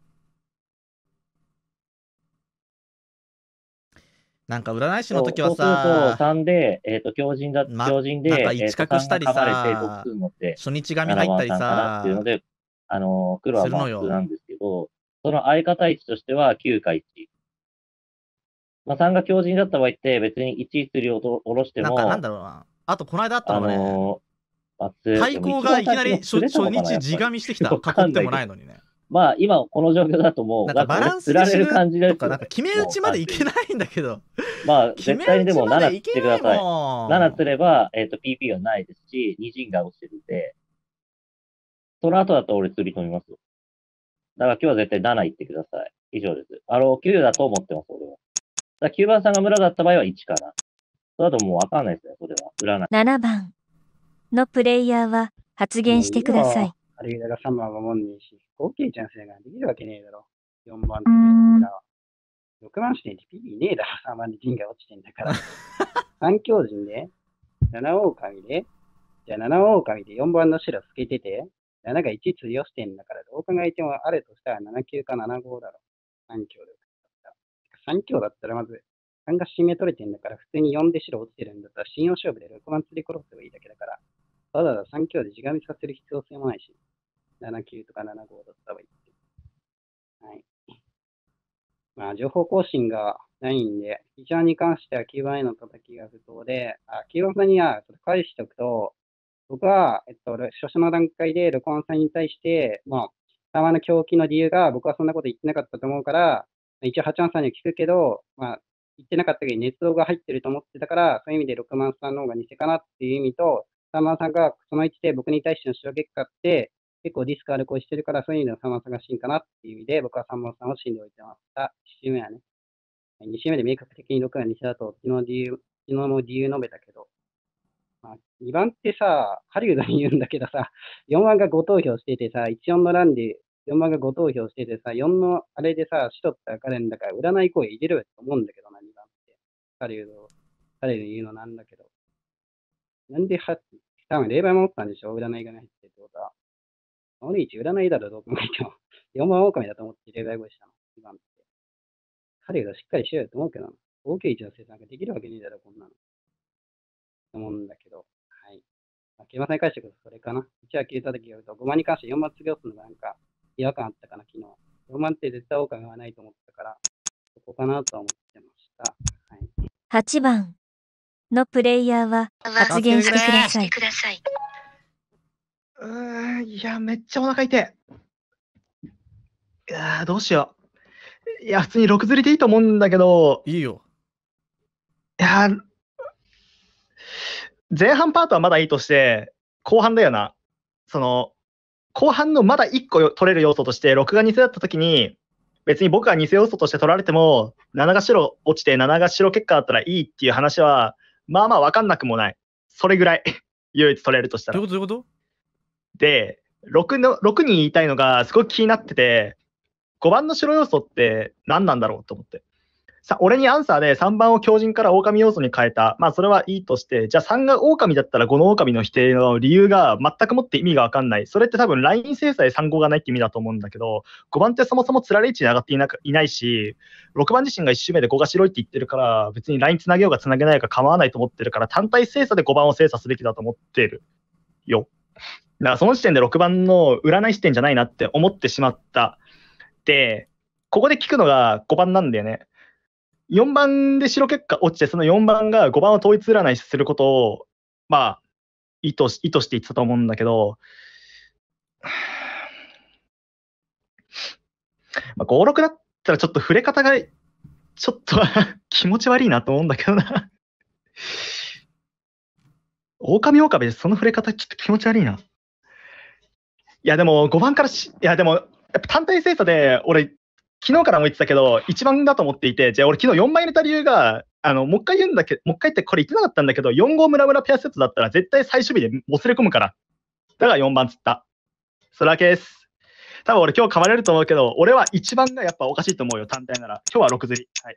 なんか占い師の時はさ、 そうすると3で、強靭で、 なんか1角したりさ、初日紙入ったりさ、 っていうので、黒はまあ普通なんですけど、その相方位置としては9か1。まあ、3が強靭だった場合って別に1釣りを下ろしても、 なんだろうな。あとこの間あったのね、対抗がいきなり初日地紙してきた。囲ってもないのにね。 まあ今この状況だともう、 なんかバランス釣られる感じでとか、なんか決め打ちまでいけないんだけど。 まあ絶対にでも7釣ってください。7釣れば、PP はないですし、2陣が落ちてるんで、その後だと俺釣り込みますよ。だから今日は絶対7行ってください。以上です。9だと思ってます、俺は。だから9番さんが村だった場合は1かな。それだともうわかんないですね、それは。 7番のプレイヤーは発言してください。 あれが3番はもんねえし、合計チャンスができるわけねえだろ。4番っていうら、6番視点で PP ねえだろ、3番で陣が落ちてんだから。3強陣で、7狼で、じゃあ7狼で4番の白つけてて、7が1釣りをしてんだから、どう考えてもあるとしたら7級か7号だろ。3強で。3強だったらまず、3が締め取れてんだから、普通に4で白落ちてるんだったら、信用勝負で6番釣り殺せばいいだけだから、ただ3強で時間見させる必要性もないし、7級とか7号だったらいいって。はい。まあ、情報更新がないんで、非常に関しては9番への叩きが不当で、9番さんにはちょっと返しておくと、僕は、初初の段階で、録音さんに対して、まあ、3番の狂気の理由が、僕はそんなこと言ってなかったと思うから、一応、8番さんには聞くけど、まあ、 言ってなかったけど、熱動が入ってると思ってたから、そういう意味で6番さんの方が偽かなっていう意味と、3番さんがその1で僕に対しての白結果って、結構ディスクアルコールしてるから、そういう意味での3番さんが真かなっていう意味で、僕は3番さんを真で置いてました。1周目はね。2周目で明確的に6が偽だと、昨日の理由述べたけど、まあ、2番ってさ、狩人に言うんだけどさ、4番が5投票しててさ、14の欄で4番が5投票しててさ、4のあれでさ、白って分かれるんだから、占い声入れろよと思うんだけどな、2番って。狩人言うのなんだけど。なんで多分霊媒持ってたんでしょ、占いがないってことは。俺一占いだろ、どう考えても。4番狼だと思って霊媒声したの、2番って。狩人しっかりしろよと思うけどな。OK1の生産ができるわけねえだろ、こんなの。と思うんだけど。はい。ケイマさんに関してはそれかな。1は消えた時が言うと、5番に関して4番次をするのがなんか違和感あったかな、昨日。4番って絶対狼はないと思ったから、そこかなとは思ってました。はい。 8番のプレイヤーは発言してください。 いや、めっちゃお腹痛い。いや、どうしよう。いや、普通に6釣りでいいと思うんだけど。 いいよ。 いや、前半パートはまだいいとして、後半だよな。後半のまだ1個取れる要素として、6が偽だったときに、別に僕が偽要素として取られても、7が白落ちて7が白結果だったらいいっていう話は、まあまあ分かんなくもない。それぐらい、唯一取れるとしたら。 どういうことで、6に言いたいのがすごく気になってて、5番の白要素って何なんだろうと思って。俺にアンサーで3番を強靭から狼要素に変えた。まあそれはいいとして、じゃあ3が狼だったら5の狼の否定の理由が全くもって意味がわかんない。それって多分ライン制裁3号がないって意味だと思うんだけど、5番ってそもそもつられ位置に上がっていないし、6番自身が1周目で5が白いって言ってるから、別にラインつなげようがつなげないか構わないと思ってるから、単体精査で5番を精査すべきだと思ってるよ。だからその時点で6番の占い視点じゃないなって思ってしまった。で、ここで聞くのが5番なんだよね。4番で白結果落ちて、その4番が5番を統一占いすることを、まあ、意図して言ってたと思うんだけど、まあ、5、6だったらちょっと触れ方が、ちょっと気持ち悪いなと思うんだけどな。狼でその触れ方ちょっと気持ち悪いな。いやでも5番からでも、やっぱ単体精査で、俺、昨日からも言ってたけど、1番だと思っていて、じゃあ俺昨日4番入れた理由が、もう一回言ってこれ言ってなかったんだけど、4号ムラムラペアセットだったら絶対最終日でもつれ込むから。だから4番つった。それだけです。多分俺今日噛まれると思うけど、俺は1番がやっぱおかしいと思うよ、単体なら。今日は6釣り。はい。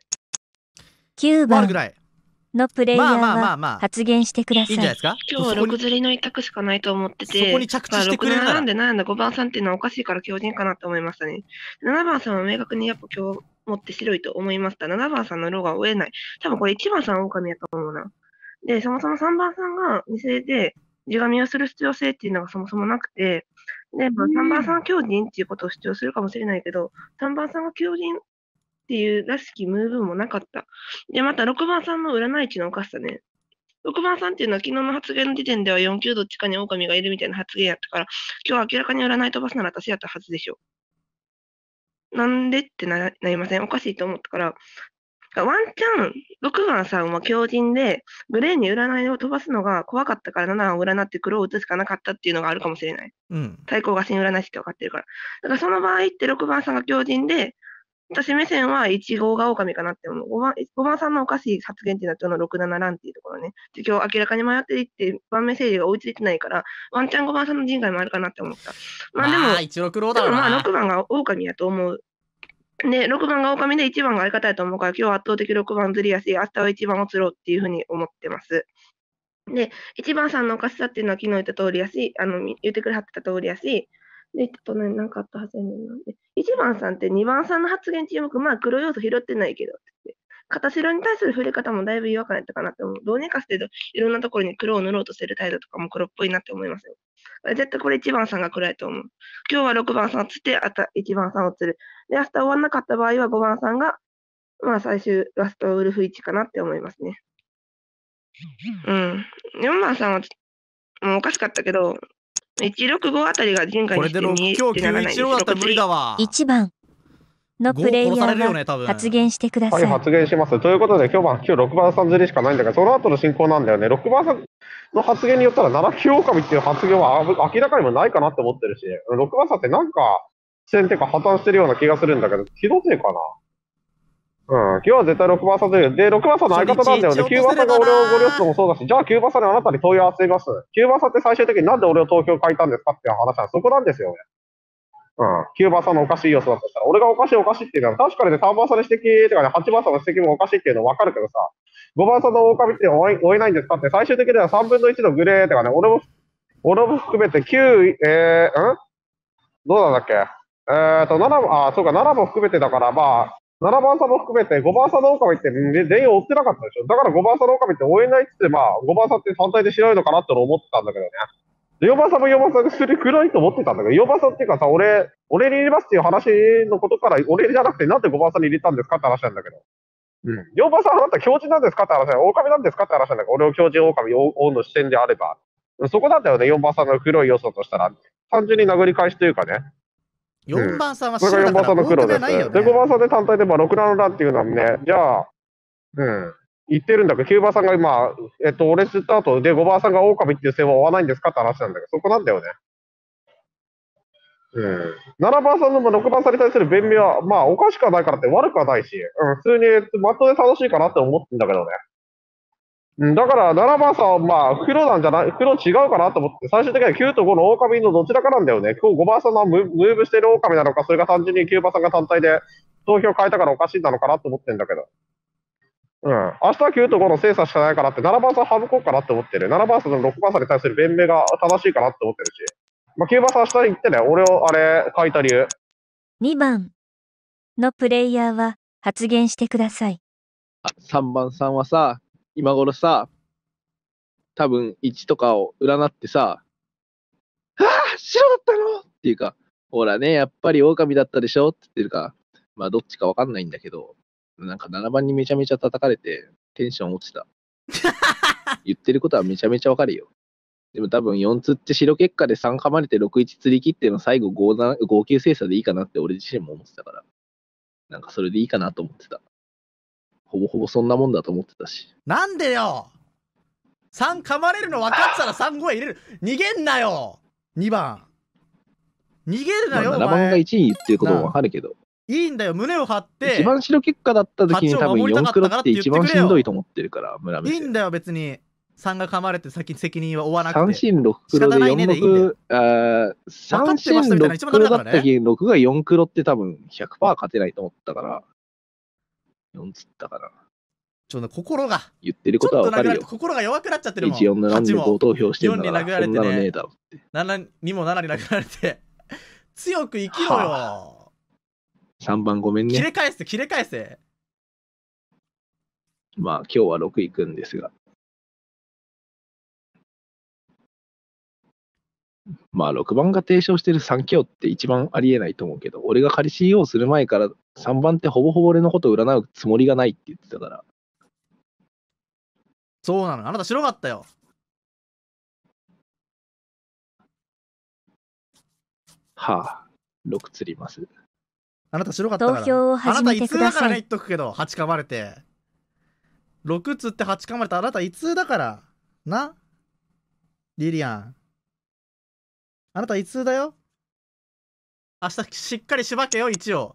9番のプレイヤーは発言してください。 今日は6釣りの一択しかないと思ってて、 そこに着地してくれるなら。 6で悩んだ5番さんっていうのはおかしいから強靭かなと思いましたね。7番さんは明確にやっぱ今日持って白いと思いました。7番さんのローが追えない。多分これ1番さんは狼やと思うな。で、そもそも3番さんが偽で地紙をする必要性っていうのがそもそもなくて、で、まあ、3番さんは強靭っていうことを主張するかもしれないけど、3番さんが強靭っていうらしきムーブもなかった。で、また6番さんの占い値のおかしさね。6番さんっていうのは昨日の発言の時点では4級どっちかに狼がいるみたいな発言やったから、今日は明らかに占い飛ばすなら私やったはずでしょ。なんでってなりません。おかしいと思ったから、ワンチャン6番さんは強靭で、グレーに占いを飛ばすのが怖かったから7番を占って黒を打つしかなかったっていうのがあるかもしれない。対抗が新占い師って分かってるから。だからその場合って6番さんが強靭で、私目線は1号が狼かなって思う。5番さんのおかしい発言っていうのは今日の6、7ランっていうところね。で今日明らかに迷っていって、盤面整理が追いついてないから、ワンチャン5番さんの人外もあるかなって思った。まあでも、6番が狼やと思う。で、6番が狼で1番が相方やと思うから、今日は圧倒的6番釣りやし、明日は1番を釣ろうっていうふうに思ってます。で、1番さんのおかしさっていうのは昨日言った通りやし、言ってくれはってた通りやし、で、なんかあったはずやねんな。1番さんって2番さんの発言注目、まあ黒要素拾ってないけどって。片白に対する触れ方もだいぶ違和感やったかなって思う。どうにかしていろんなところに黒を塗ろうとしてる態度とかも黒っぽいなって思いますよ。絶対これ1番さんが黒いと思う。今日は6番さんを釣って、あと1番さんを釣る。で、明日終わんなかった場合は5番さんが、まあ最終ラストウルフ1かなって思いますね。4番さんはもうおかしかったけど、165あたりが人外にして見えてならないです。 1番のプレイヤ殺されるよねー多分は発言してくださはい、 い。 発言します。ということで、今日6番さん釣りしかないんだけど、その後の進行なんだよね。6番さんの発言によったら、7級狼っていう発言は明らかにもないかなって思ってるし、6番さんってなんか、先手か破綻してるような気がするんだけど、気のせいかな。今日は絶対6番さんで、6番さんの相方なんだよね。9番さんが俺をご了承もそうだし、じゃあ9番さんにあなたに問い合わせます。9番さんって最終的になんで俺を投票変えたんですかっていう話はそこなんですよね。9番さんのおかしい要素だとしたら、俺がおかしいっていうのは、確かにね、3番さんの指摘とかね、8番さんの指摘もおかしいっていうのは分かるけどさ、5番さんの狼って追えないんですかって、最終的には3分の1のグレーとかね、俺も含めて9、どうなんだっけそうか、7も含めてだから、まあ、7番さんも含めて5番さんの狼って全員追ってなかったでしょ。だから5番さんの狼って追えないって、まあ、5番さんって単体で白いのかなって思ってたんだけどね。4番さんも4番さんがする暗いと思ってたんだけど、4番さんっていうかさ、俺に入れますっていう話のことから、俺じゃなくてなんで5番さんに入れたんですかって話なんだけど。4番さんあなた狂人なんですかって話だよ。狼なんですかって話なんだけど、俺を狂人狼を追うの視点であれば。そこなんだよね、4番さんの黒い要素としたら。単純に殴り返しというかね。 4番さんはそれが4番さんの黒です。 ないよね。 で、5番さんで単体で、まあ、6ラのランっていうのはね、じゃあ、言ってるんだけど、9番さんが今、俺釣った後で5番さんが狼っていう線は追わないんですかって話なんだけど、そこなんだよね。7番さんの6番さんに対する弁明は、まあ、おかしくはないからって悪くはないし、普通にマットで楽しいかなって思ってんだけどね。だから、7番さんは、まあ、黒なんじゃない、黒違うかなと思って、最終的には9と5の狼のどちらかなんだよね。今日5番さんのムーブしてる狼なのか、それが単純に9番さんが単体で投票変えたからおかしいなのかなと思ってんだけど。明日は9と5の精査しかないからって、7番さん省こうかなって思ってる。7番さんの6番さんに対する弁明が正しいかなって思ってるし。まあ、9番さん明日に行ってね、俺を書いた理由。 2番のプレイヤーは発言してください。 3番さんはさ、今頃さ、多分1とかを占ってさ、白だったのっていうか、ほらね、やっぱり狼だったでしょって言ってるか、まあどっちかわかんないんだけど、なんか7番にめちゃめちゃ叩かれてテンション落ちた。言ってることはめちゃめちゃわかるよ。でも多分4釣って白結果で3噛まれて61釣り切っての最後5級精査でいいかなって俺自身も思ってたから、なんかそれでいいかなと思ってた。ほぼほぼそんなもんだと思ってたし。 なんでよ !3 噛まれるの分かってたら3、5入れる。逃げんなよ !2 番。逃げるなよ、 まあ、7番が1位言ってることもわかるけど。 いいんだよ、胸を張って。 一番白結果だった時に多分4黒って一番しんどいと思ってるから、村いいんだよ、別に。3が噛まれて責任は負わなくて。 3進6黒で4、6、3進6黒だった時、6が4黒って多分 100% 勝てないと思ったから、4つったから。 心が。 言ってることはわかるよ。 心が弱くなっちゃってるもん。 1、4のなんで5投票してるんだから、 4に殴られてね、 そんなのねえだろって。 7にも7に殴られて、強く生きろよ。 3番ごめんね。 切れ返せ、切れ返せ。 まあ今日は6行くんですが。まあ6番が提唱してる3強って一番ありえないと思うけど、俺が仮 CO する前から3番ってほぼほぼ俺のことを占うつもりがないって言ってたから。 そうなの、あなた白かったよ。 はあ、6釣ります。 あなた白かったから。 投票を始めてください。 あなた胃痛だからね、言っとくけど、8噛まれて。6釣って8噛まれたあなた胃痛だから。なリリアン。あなた胃痛だよ。明日しっかりしばけよ、一応。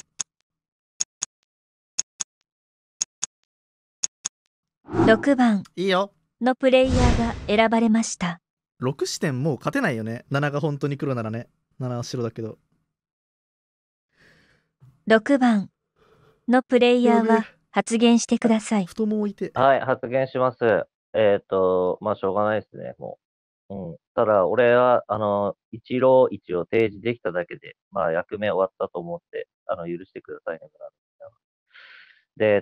6番いいよのプレイヤーが選ばれました。 6視点もう勝てないよね。7が本当に黒ならね。7は白だけど。 6番のプレイヤーは発言してください。 太もも置いて。 はい、発言します。まあ、しょうがないですね、もう。ただ、俺は、一郎一を提示できただけで、まあ、役目終わったと思って、許してくださいね。で、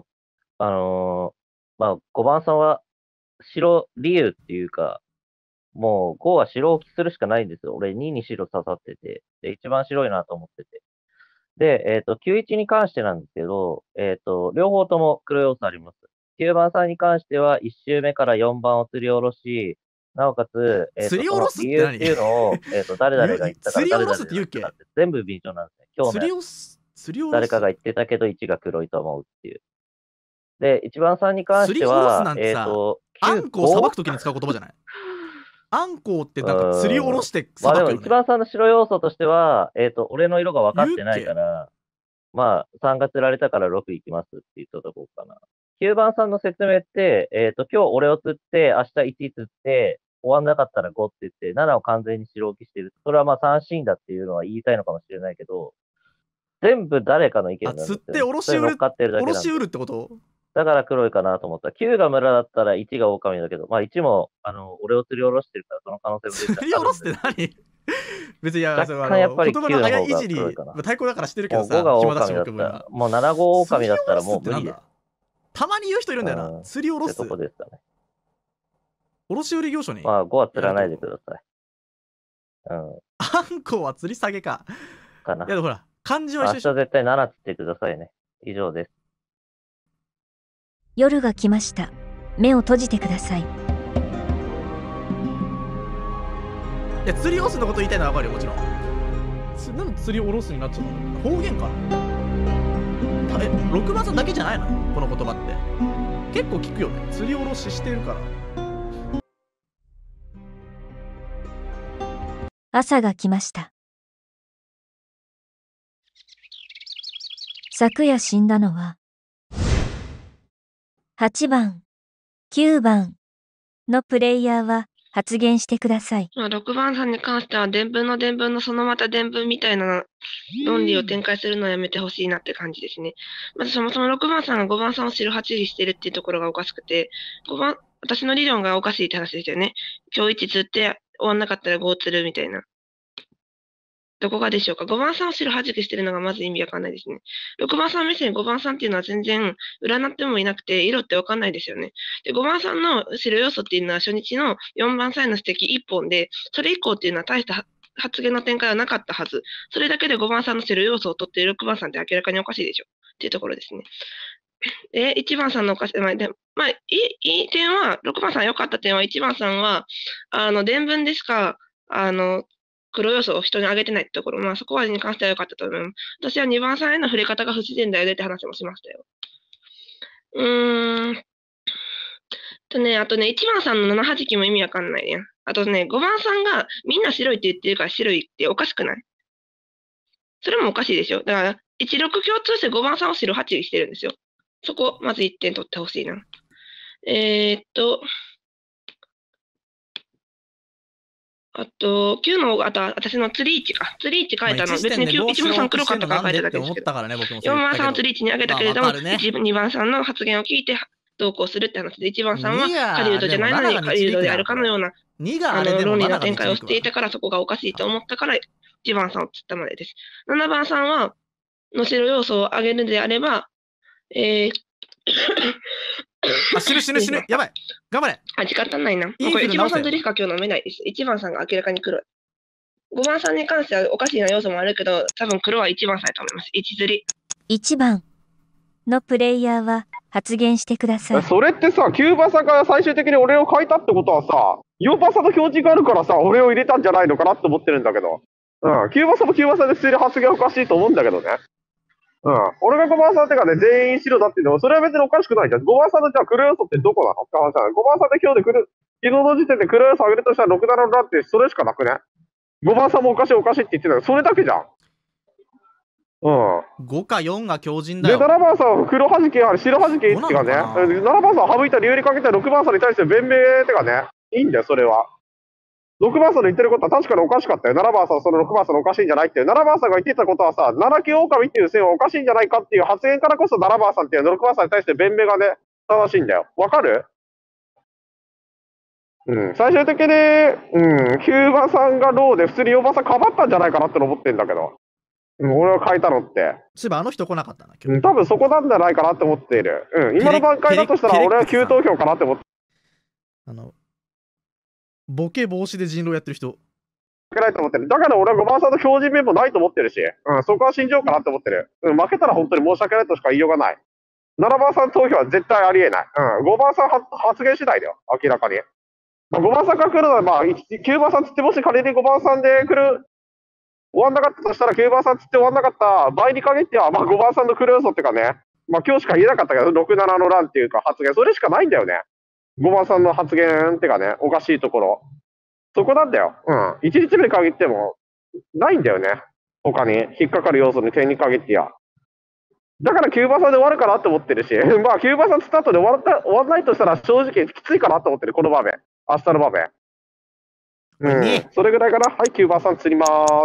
まあ、5番さんは、白理由っていうか、もう5は白置きするしかないんですよ。俺2に白刺さってて、で、一番白いなと思ってて。で、91に関してなんですけど、両方とも黒要素あります。9番さんに関しては、1周目から4番を釣り下ろし、なおかつ、 釣り下ろすって理由っていうのを、誰々が言ったから、 釣り下ろすって言うっけ全部便乗なんですね。今日の誰かが言ってたけど、1が黒いと思うっていう。で、1番さんに関しては、 あんこをさばくときに使う言葉じゃない？あんこってなんか釣り下ろしてさばくよね。 まあでも1番さんの白要素としては、俺の色が分かってないから、まあ3が釣られたから6いきますって言ったとこかな。9番さんの説明って、今日俺を釣って、明日1釣って、終わんなかったら5って言って、7を完全に白置きしてる。それはまあ3シーンだっていうのは言いたいのかもしれないけど、全部誰かの意見なんですよ。 釣っておろし売るってこと？ だから黒いかなと思った。9が村だったら1が狼だけど、まあ1も、俺を釣り下ろしてるからその可能性も出て釣り下ろすって何？別に、 若干やっぱり9の方がいじり、太鼓だからしてるけどさ、 5が狼だったら、もう7号狼だったらもう無理です。 たまに言う人いるんだよな。釣り下ろす。 とこですかね。 卸売業者に。 まあ5は釣らないでください。 あんこは釣り下げか。 かな。 いやほら、漢字は一緒でしょ。 明日絶対7釣ってくださいね。以上です。 夜が来ました。目を閉じてください。 いや、釣り下ろすのこと言いたいのはわかるよ、もちろん。なんで釣り下ろすになっちゃったの？方言かな？6番さんだけじゃないのよ、この言葉って。結構聞くよね。釣り下ろししてるから。 朝が来ました。昨夜死んだのは、8番、9番のプレイヤーは発言してください。 6番さんに関しては、伝聞の伝聞のそのまた伝聞みたいな論理を展開するのはやめてほしいなって感じですね。まずそもそも6番さんが5番さんを白8にしてるっていうところがおかしくて、私の理論がおかしいって話ですよね。今日1釣って終わんなかったら5釣るみたいな。どこがでしょうか。5番さんを白弾きしてるのがまず意味わかんないですね。6番さん目線5番さんっていうのは全然占ってもいなくて、色ってわかんないですよね。で、5番さんの白要素っていうのは初日の4番さんへの指摘1本で、それ以降っていうのは大した発言の展開はなかったはず。それだけで5番さんの白要素を取っている6番さんって明らかにおかしいでしょ。っていうところですね。で、1番さんのおかしい、いい点は、6番さん良かった点は、1番さんは、伝聞でしか、黒要素を人にあげてないってところ、そこはに関しては良かったと思います。私は2番さんへの触れ方が不自然だよねって話もしましたよ。あとね、1番さんの7弾きも意味わかんないね。あとね、5番さんがみんな白いって言ってるから白いっておかしくない？それもおかしいでしょ。だから、16共通して5番さんを白8にしてるんですよ。そこ、まず1点取ってほしいな。あと、9の、私の釣り位置か。釣り位置書いたの。別に1番さん黒かったから書いただけですけど。4番さんを釣り位置に上げたけれども、2番さんの発言を聞いて同行するって話で、1番さんは狩人じゃないのに狩人であるかのような論理の展開をしていたから、そこがおかしいと思ったから、1番さんを釣ったまでです。7番さんは、の白要素を上げるのであれば、 死ぬ。やばい。頑張れ。 時間足んないな。これ1番さんとりしか今日飲めないです。1番さんが明らかに黒い。5番さんに関してはおかしいな要素もあるけど、多分黒は1番さんだと思います。1釣り。 1番のプレイヤーは発言してください。 それってさ、9番さんから最終的に俺を変えたってことはさ、4番さんの表示があるからさ、俺を入れたんじゃないのかなって思ってるんだけど。9番さんも9番さんで捨てる発言おかしいと思うんだけどね。俺が5番さんってかね、全員白だっていうのは、それは別におかしくないじゃん。5番さんのじゃあ黒要素ってどこなのって話だ。5番さんで今日で昨日の時点で黒要素上げるとしたら6だろうなって、それしかなくね。5番さんもおかしいって言ってたよ。それだけじゃん。 5か4が強靭だよ。 で、7番さんは黒弾き、白弾きってかね、7番さん省いた理由にかけて6番さんに対して弁明ってかね、いいんだよ、それは。6番さんの言ってることは確かにおかしかったよ。7番さん、その6番さんのおかしいんじゃないっていう。7番さんが言ってたことはさ、7級狼っていう線はおかしいんじゃないかっていう発言からこそ7番さんっていう6番さんに対して弁明がね、正しいんだよ。わかる？最終的に、9番さんがローで普通に4番さんかばったんじゃないかなって思ってんだけど。俺が変えたのって。 そういえばあの人来なかったな、 今日。多分そこなんじゃないかなって思っている。今の段階だとしたら俺は9投票かなって思って。 ボケ防止で人狼やってる人。 ないと思ってる。だから俺は5番さんの標準面もないと思ってるし、そこは信じようかなって思ってる。負けたら本当に申し訳ないとしか言いようがない。7番さん投票は絶対ありえない。5番さん発言次第だよ、明らかに。5番さんが来るのは、9番さんつってもし仮に5番さんで来る終わんなかったとしたら9番さんつって終わんなかった場合に限っては、まあ5番さんのクルーソっていうかね、まあ今日しか言えなかったけど、6、7の欄っていうか発言、それしかないんだよね。5番さんの発言ってかね、おかしいところ。そこなんだよ。うん。1日目に限っても、ないんだよね。他に引っかかる要素に点に限ってや。だから9番さんで終わるかなって思ってるし、まあ9番さんスタートで終わらないとしたら正直きついかなと思ってる、この場面。明日の場面。それぐらいかな。はい、9番さん釣ります。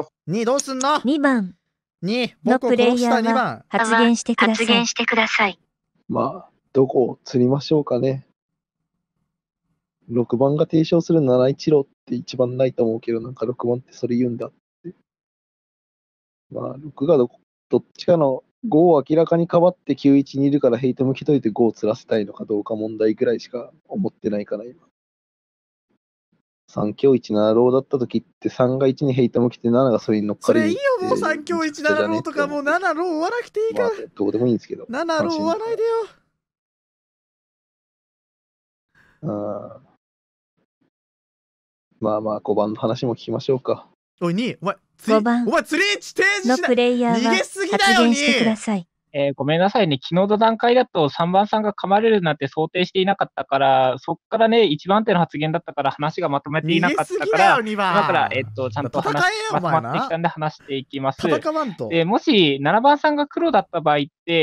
2どうすんの ?2 番ののプレイヤーは発言してください。 まあ、どこを釣りましょうかね。6番が提唱する7-1路って一番ないと思うけど、なんか6番ってそれ言うんだって。まあ、6がどっちかの5を明らかにかばって9-1にいるからヘイト向けといて5を釣らせたいのかどうか問題ぐらいしか思ってないかな、今。3強1、7ローだった時って3が1にヘイト向けて7がそれに乗っかる。 それいいよ、もう3強1、7ローとかもう7ロー終わなくていいから。まあ、 どうでもいいんですけど。 7ロー終わないでよ。 まあまあ、5番の話も聞きましょうか。 おい、2、お前、 お前釣り位置提示のプレイヤーは発言してください。 ごめんなさいね。昨日の段階だと3番さんが噛まれるなんて想定していなかったから、そっからね、1番手の発言だったから話がまとめていなかったから、今から、ちゃんと話まとまってきたんで話していきます。で、もし7番さんが黒だった場合って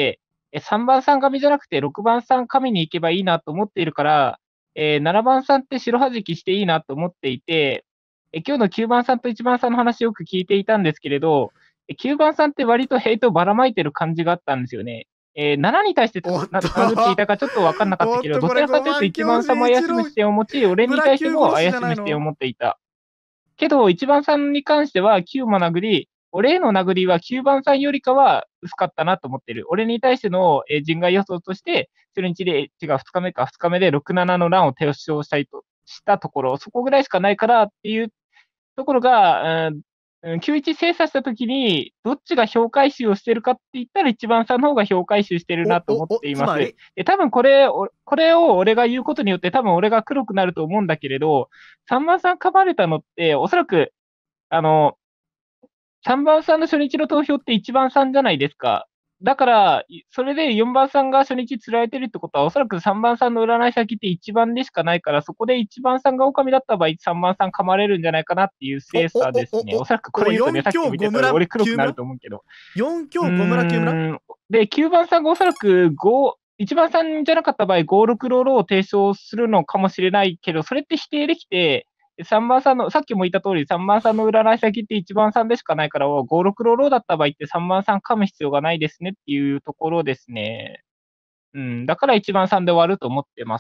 、3番さん神じゃなくて6番さん神に行けばいいなと思っているから、7番さんって白弾きしていいなと思っていて、今日の9番さんと1番さんの話よく聞いていたんですけれど、9番さんって割とヘイトをばらまいてる感じがあったんですよね。7に対して殴っていたかちょっと分かんなかったけど、どちらかというと1番さんも怪しむ視点を持ち、俺に対しても怪しむ視点を持っていた。けど、1番さんに関しては9も殴り、俺への殴りは9番さんよりかは薄かったなと思ってる。俺に対しての人外予想として、初日で、違う、2日目か、2日目で6、7の欄を提唱したところ、そこぐらいしかないからっていうところが、91精査したときに、どっちが評回収をしてるかって言ったら、1番さんの方が評回収してるなと思っています。で、多分これを俺が言うことによって、多分俺が黒くなると思うんだけれど、3番さん噛まれたのって、おそらく、3番さんの初日の投票って1番さんじゃないですか。だから、それで4番さんが初日釣られてるってことは、おそらく3番さんの占い先って1番でしかないから、そこで1番さんが狼だった場合、3番さん噛まれるんじゃないかなっていう精査ですね。おそらくこれ言うとね、さっき見てたら俺黒くなると思うけど。 4強5村9村で、9番さんがおそらく1番さんじゃなかった場合、5、6ロールを提唱するのかもしれないけど、それって否定できて、3番さんの、さっきも言った通り、3番さんの占い先って1番さんでしかないから、5、6ローローだった場合って3番さん噛む必要がないですねっていうところですね。だから1番さんで終わると思ってます。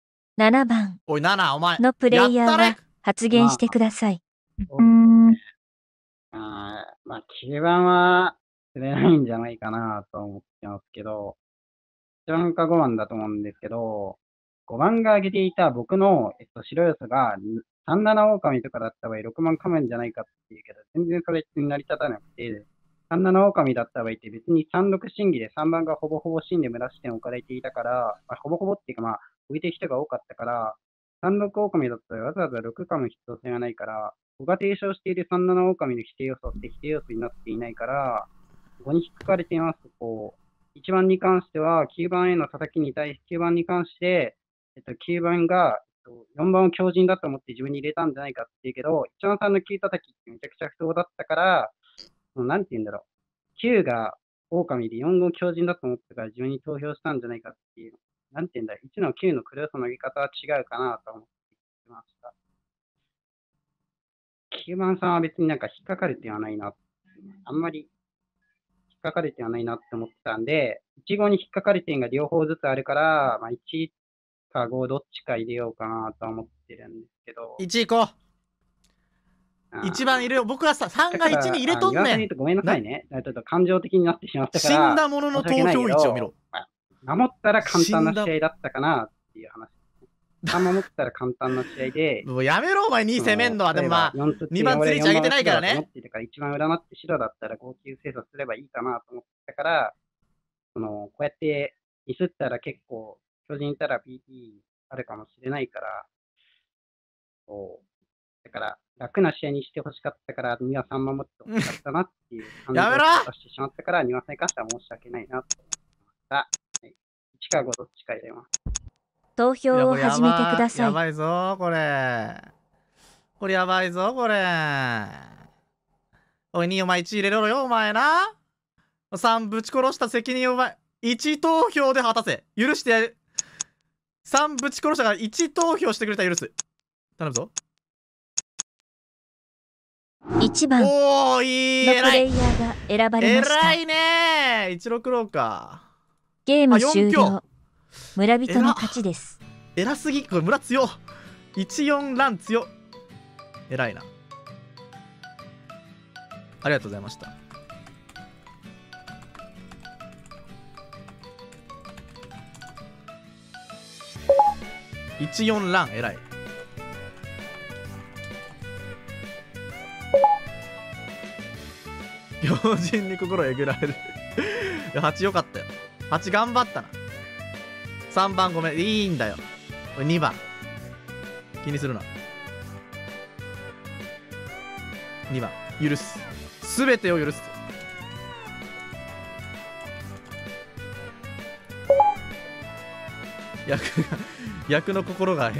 7番おい、7、お前のプレイヤーは発言してください。 まあ、9番は釣れないんじゃないかなと思ってますけど、1番か5番だと思うんですけど、5番が挙げていた僕の、白予想が37狼とかだった場合、6番噛むんじゃないかっていうけど、全然それに成り立たなくて、37狼だった場合って別に36審議で3番がほぼほぼ審で村視点を置かれていたから、ほぼほぼっていうかまあ、置いてる人が多かったから、36狼だったらわざわざ6噛む必要性がないから、僕が提唱している37狼の否定要素って否定要素になっていないから、ここに引っかかれていますと、1番に関しては、9番への叩きに対し、9番に関して、9番が4番を強靭だと思って自分に入れたんじゃないかっていうけど、1番さんの9叩きってめちゃくちゃ不当だったから、なんて言うんだろう。9が狼で4を強靭だと思ったから自分に投票したんじゃないかっていう。なんて言うんだろう。1の9のクロスの投げ方は違うかなと思っていました。9番さんは別になんか引っかかれてはないな。あんまり引っかかれてはないなって思ってたんで、1号に引っかかれ点が両方ずつあるから、まあ、1か5どっちか入れようかなと思ってるんですけど。 1行こう。1番入れよう。僕はさ、3が1に入れとんねん。 ごめんなさいね。ちょっと感情的になってしまったから。 死んだ者の投票位置を見ろ。 守ったら簡単な試合だったかなっていう話。守ったら簡単な試合で。 もうやめろ、お前2攻めんのは。でもまあ、2番釣り位置上げてないからね。 1番占って白だったら号泣精査すればいいかなと思ったから、こうやってミスったら結構、巨人いたら PT あるかもしれないから、 ったから、楽な試合にしてほしかったから、2は3番持ってほしかったなっていう感じやめろをしてしまったから、2番さんに関しては申し訳ないなと思いました。はい、1か5どっちか入れます。 投票を始めてください。 やばいぞこれ。これやばいぞこれ。おい2お前1入れろよお前な。3ぶち殺した責任をお前1投票で果たせ。許してやる。3ぶち殺したから1投票してくれたら許す。頼むぞ。 1番のおーいいプレイヤーが選ばれました。 偉いねー。166か。 ゲーム終あ4 了。村人の勝ちです。 偉すぎ。これ村強。14ラン強。偉いな。ありがとうございました。14ラン偉い。強靭に心えぐられる。8よかったよ。8頑張ったな。3番ごめん。いいんだよ。これ2番。気にするな。2番。許す。すべてを許す。役の心が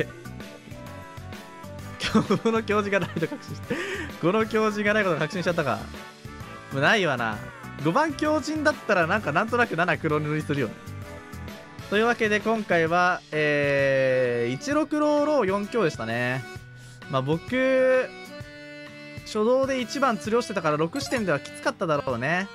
この教授がないと確信してこの教授がないことを確信しちゃったか。もうないわな。5番強靭だったらなんとなく7黒塗りするよね。というわけで今回は16ローロー4強でしたね。まあ僕初動で1番釣りをしてたから6視点ではきつかっただろうね。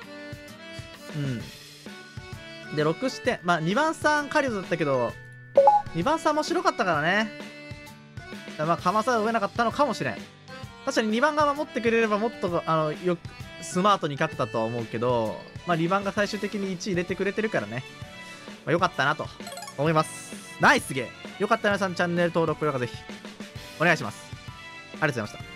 うんで6視点まあ2番3狩人だったけど2番3も白かったからね。まあかまさず上なかったのかもしれん。確かに2番が守ってくれればもっとスマートに勝ってたとは思うけど、まあ2番が最終的に1位入れてくれてるからね、まあ、よかったなと思います。ナイスゲー。よかったら皆さんチャンネル登録、高評価ぜひお願いします。ありがとうございました。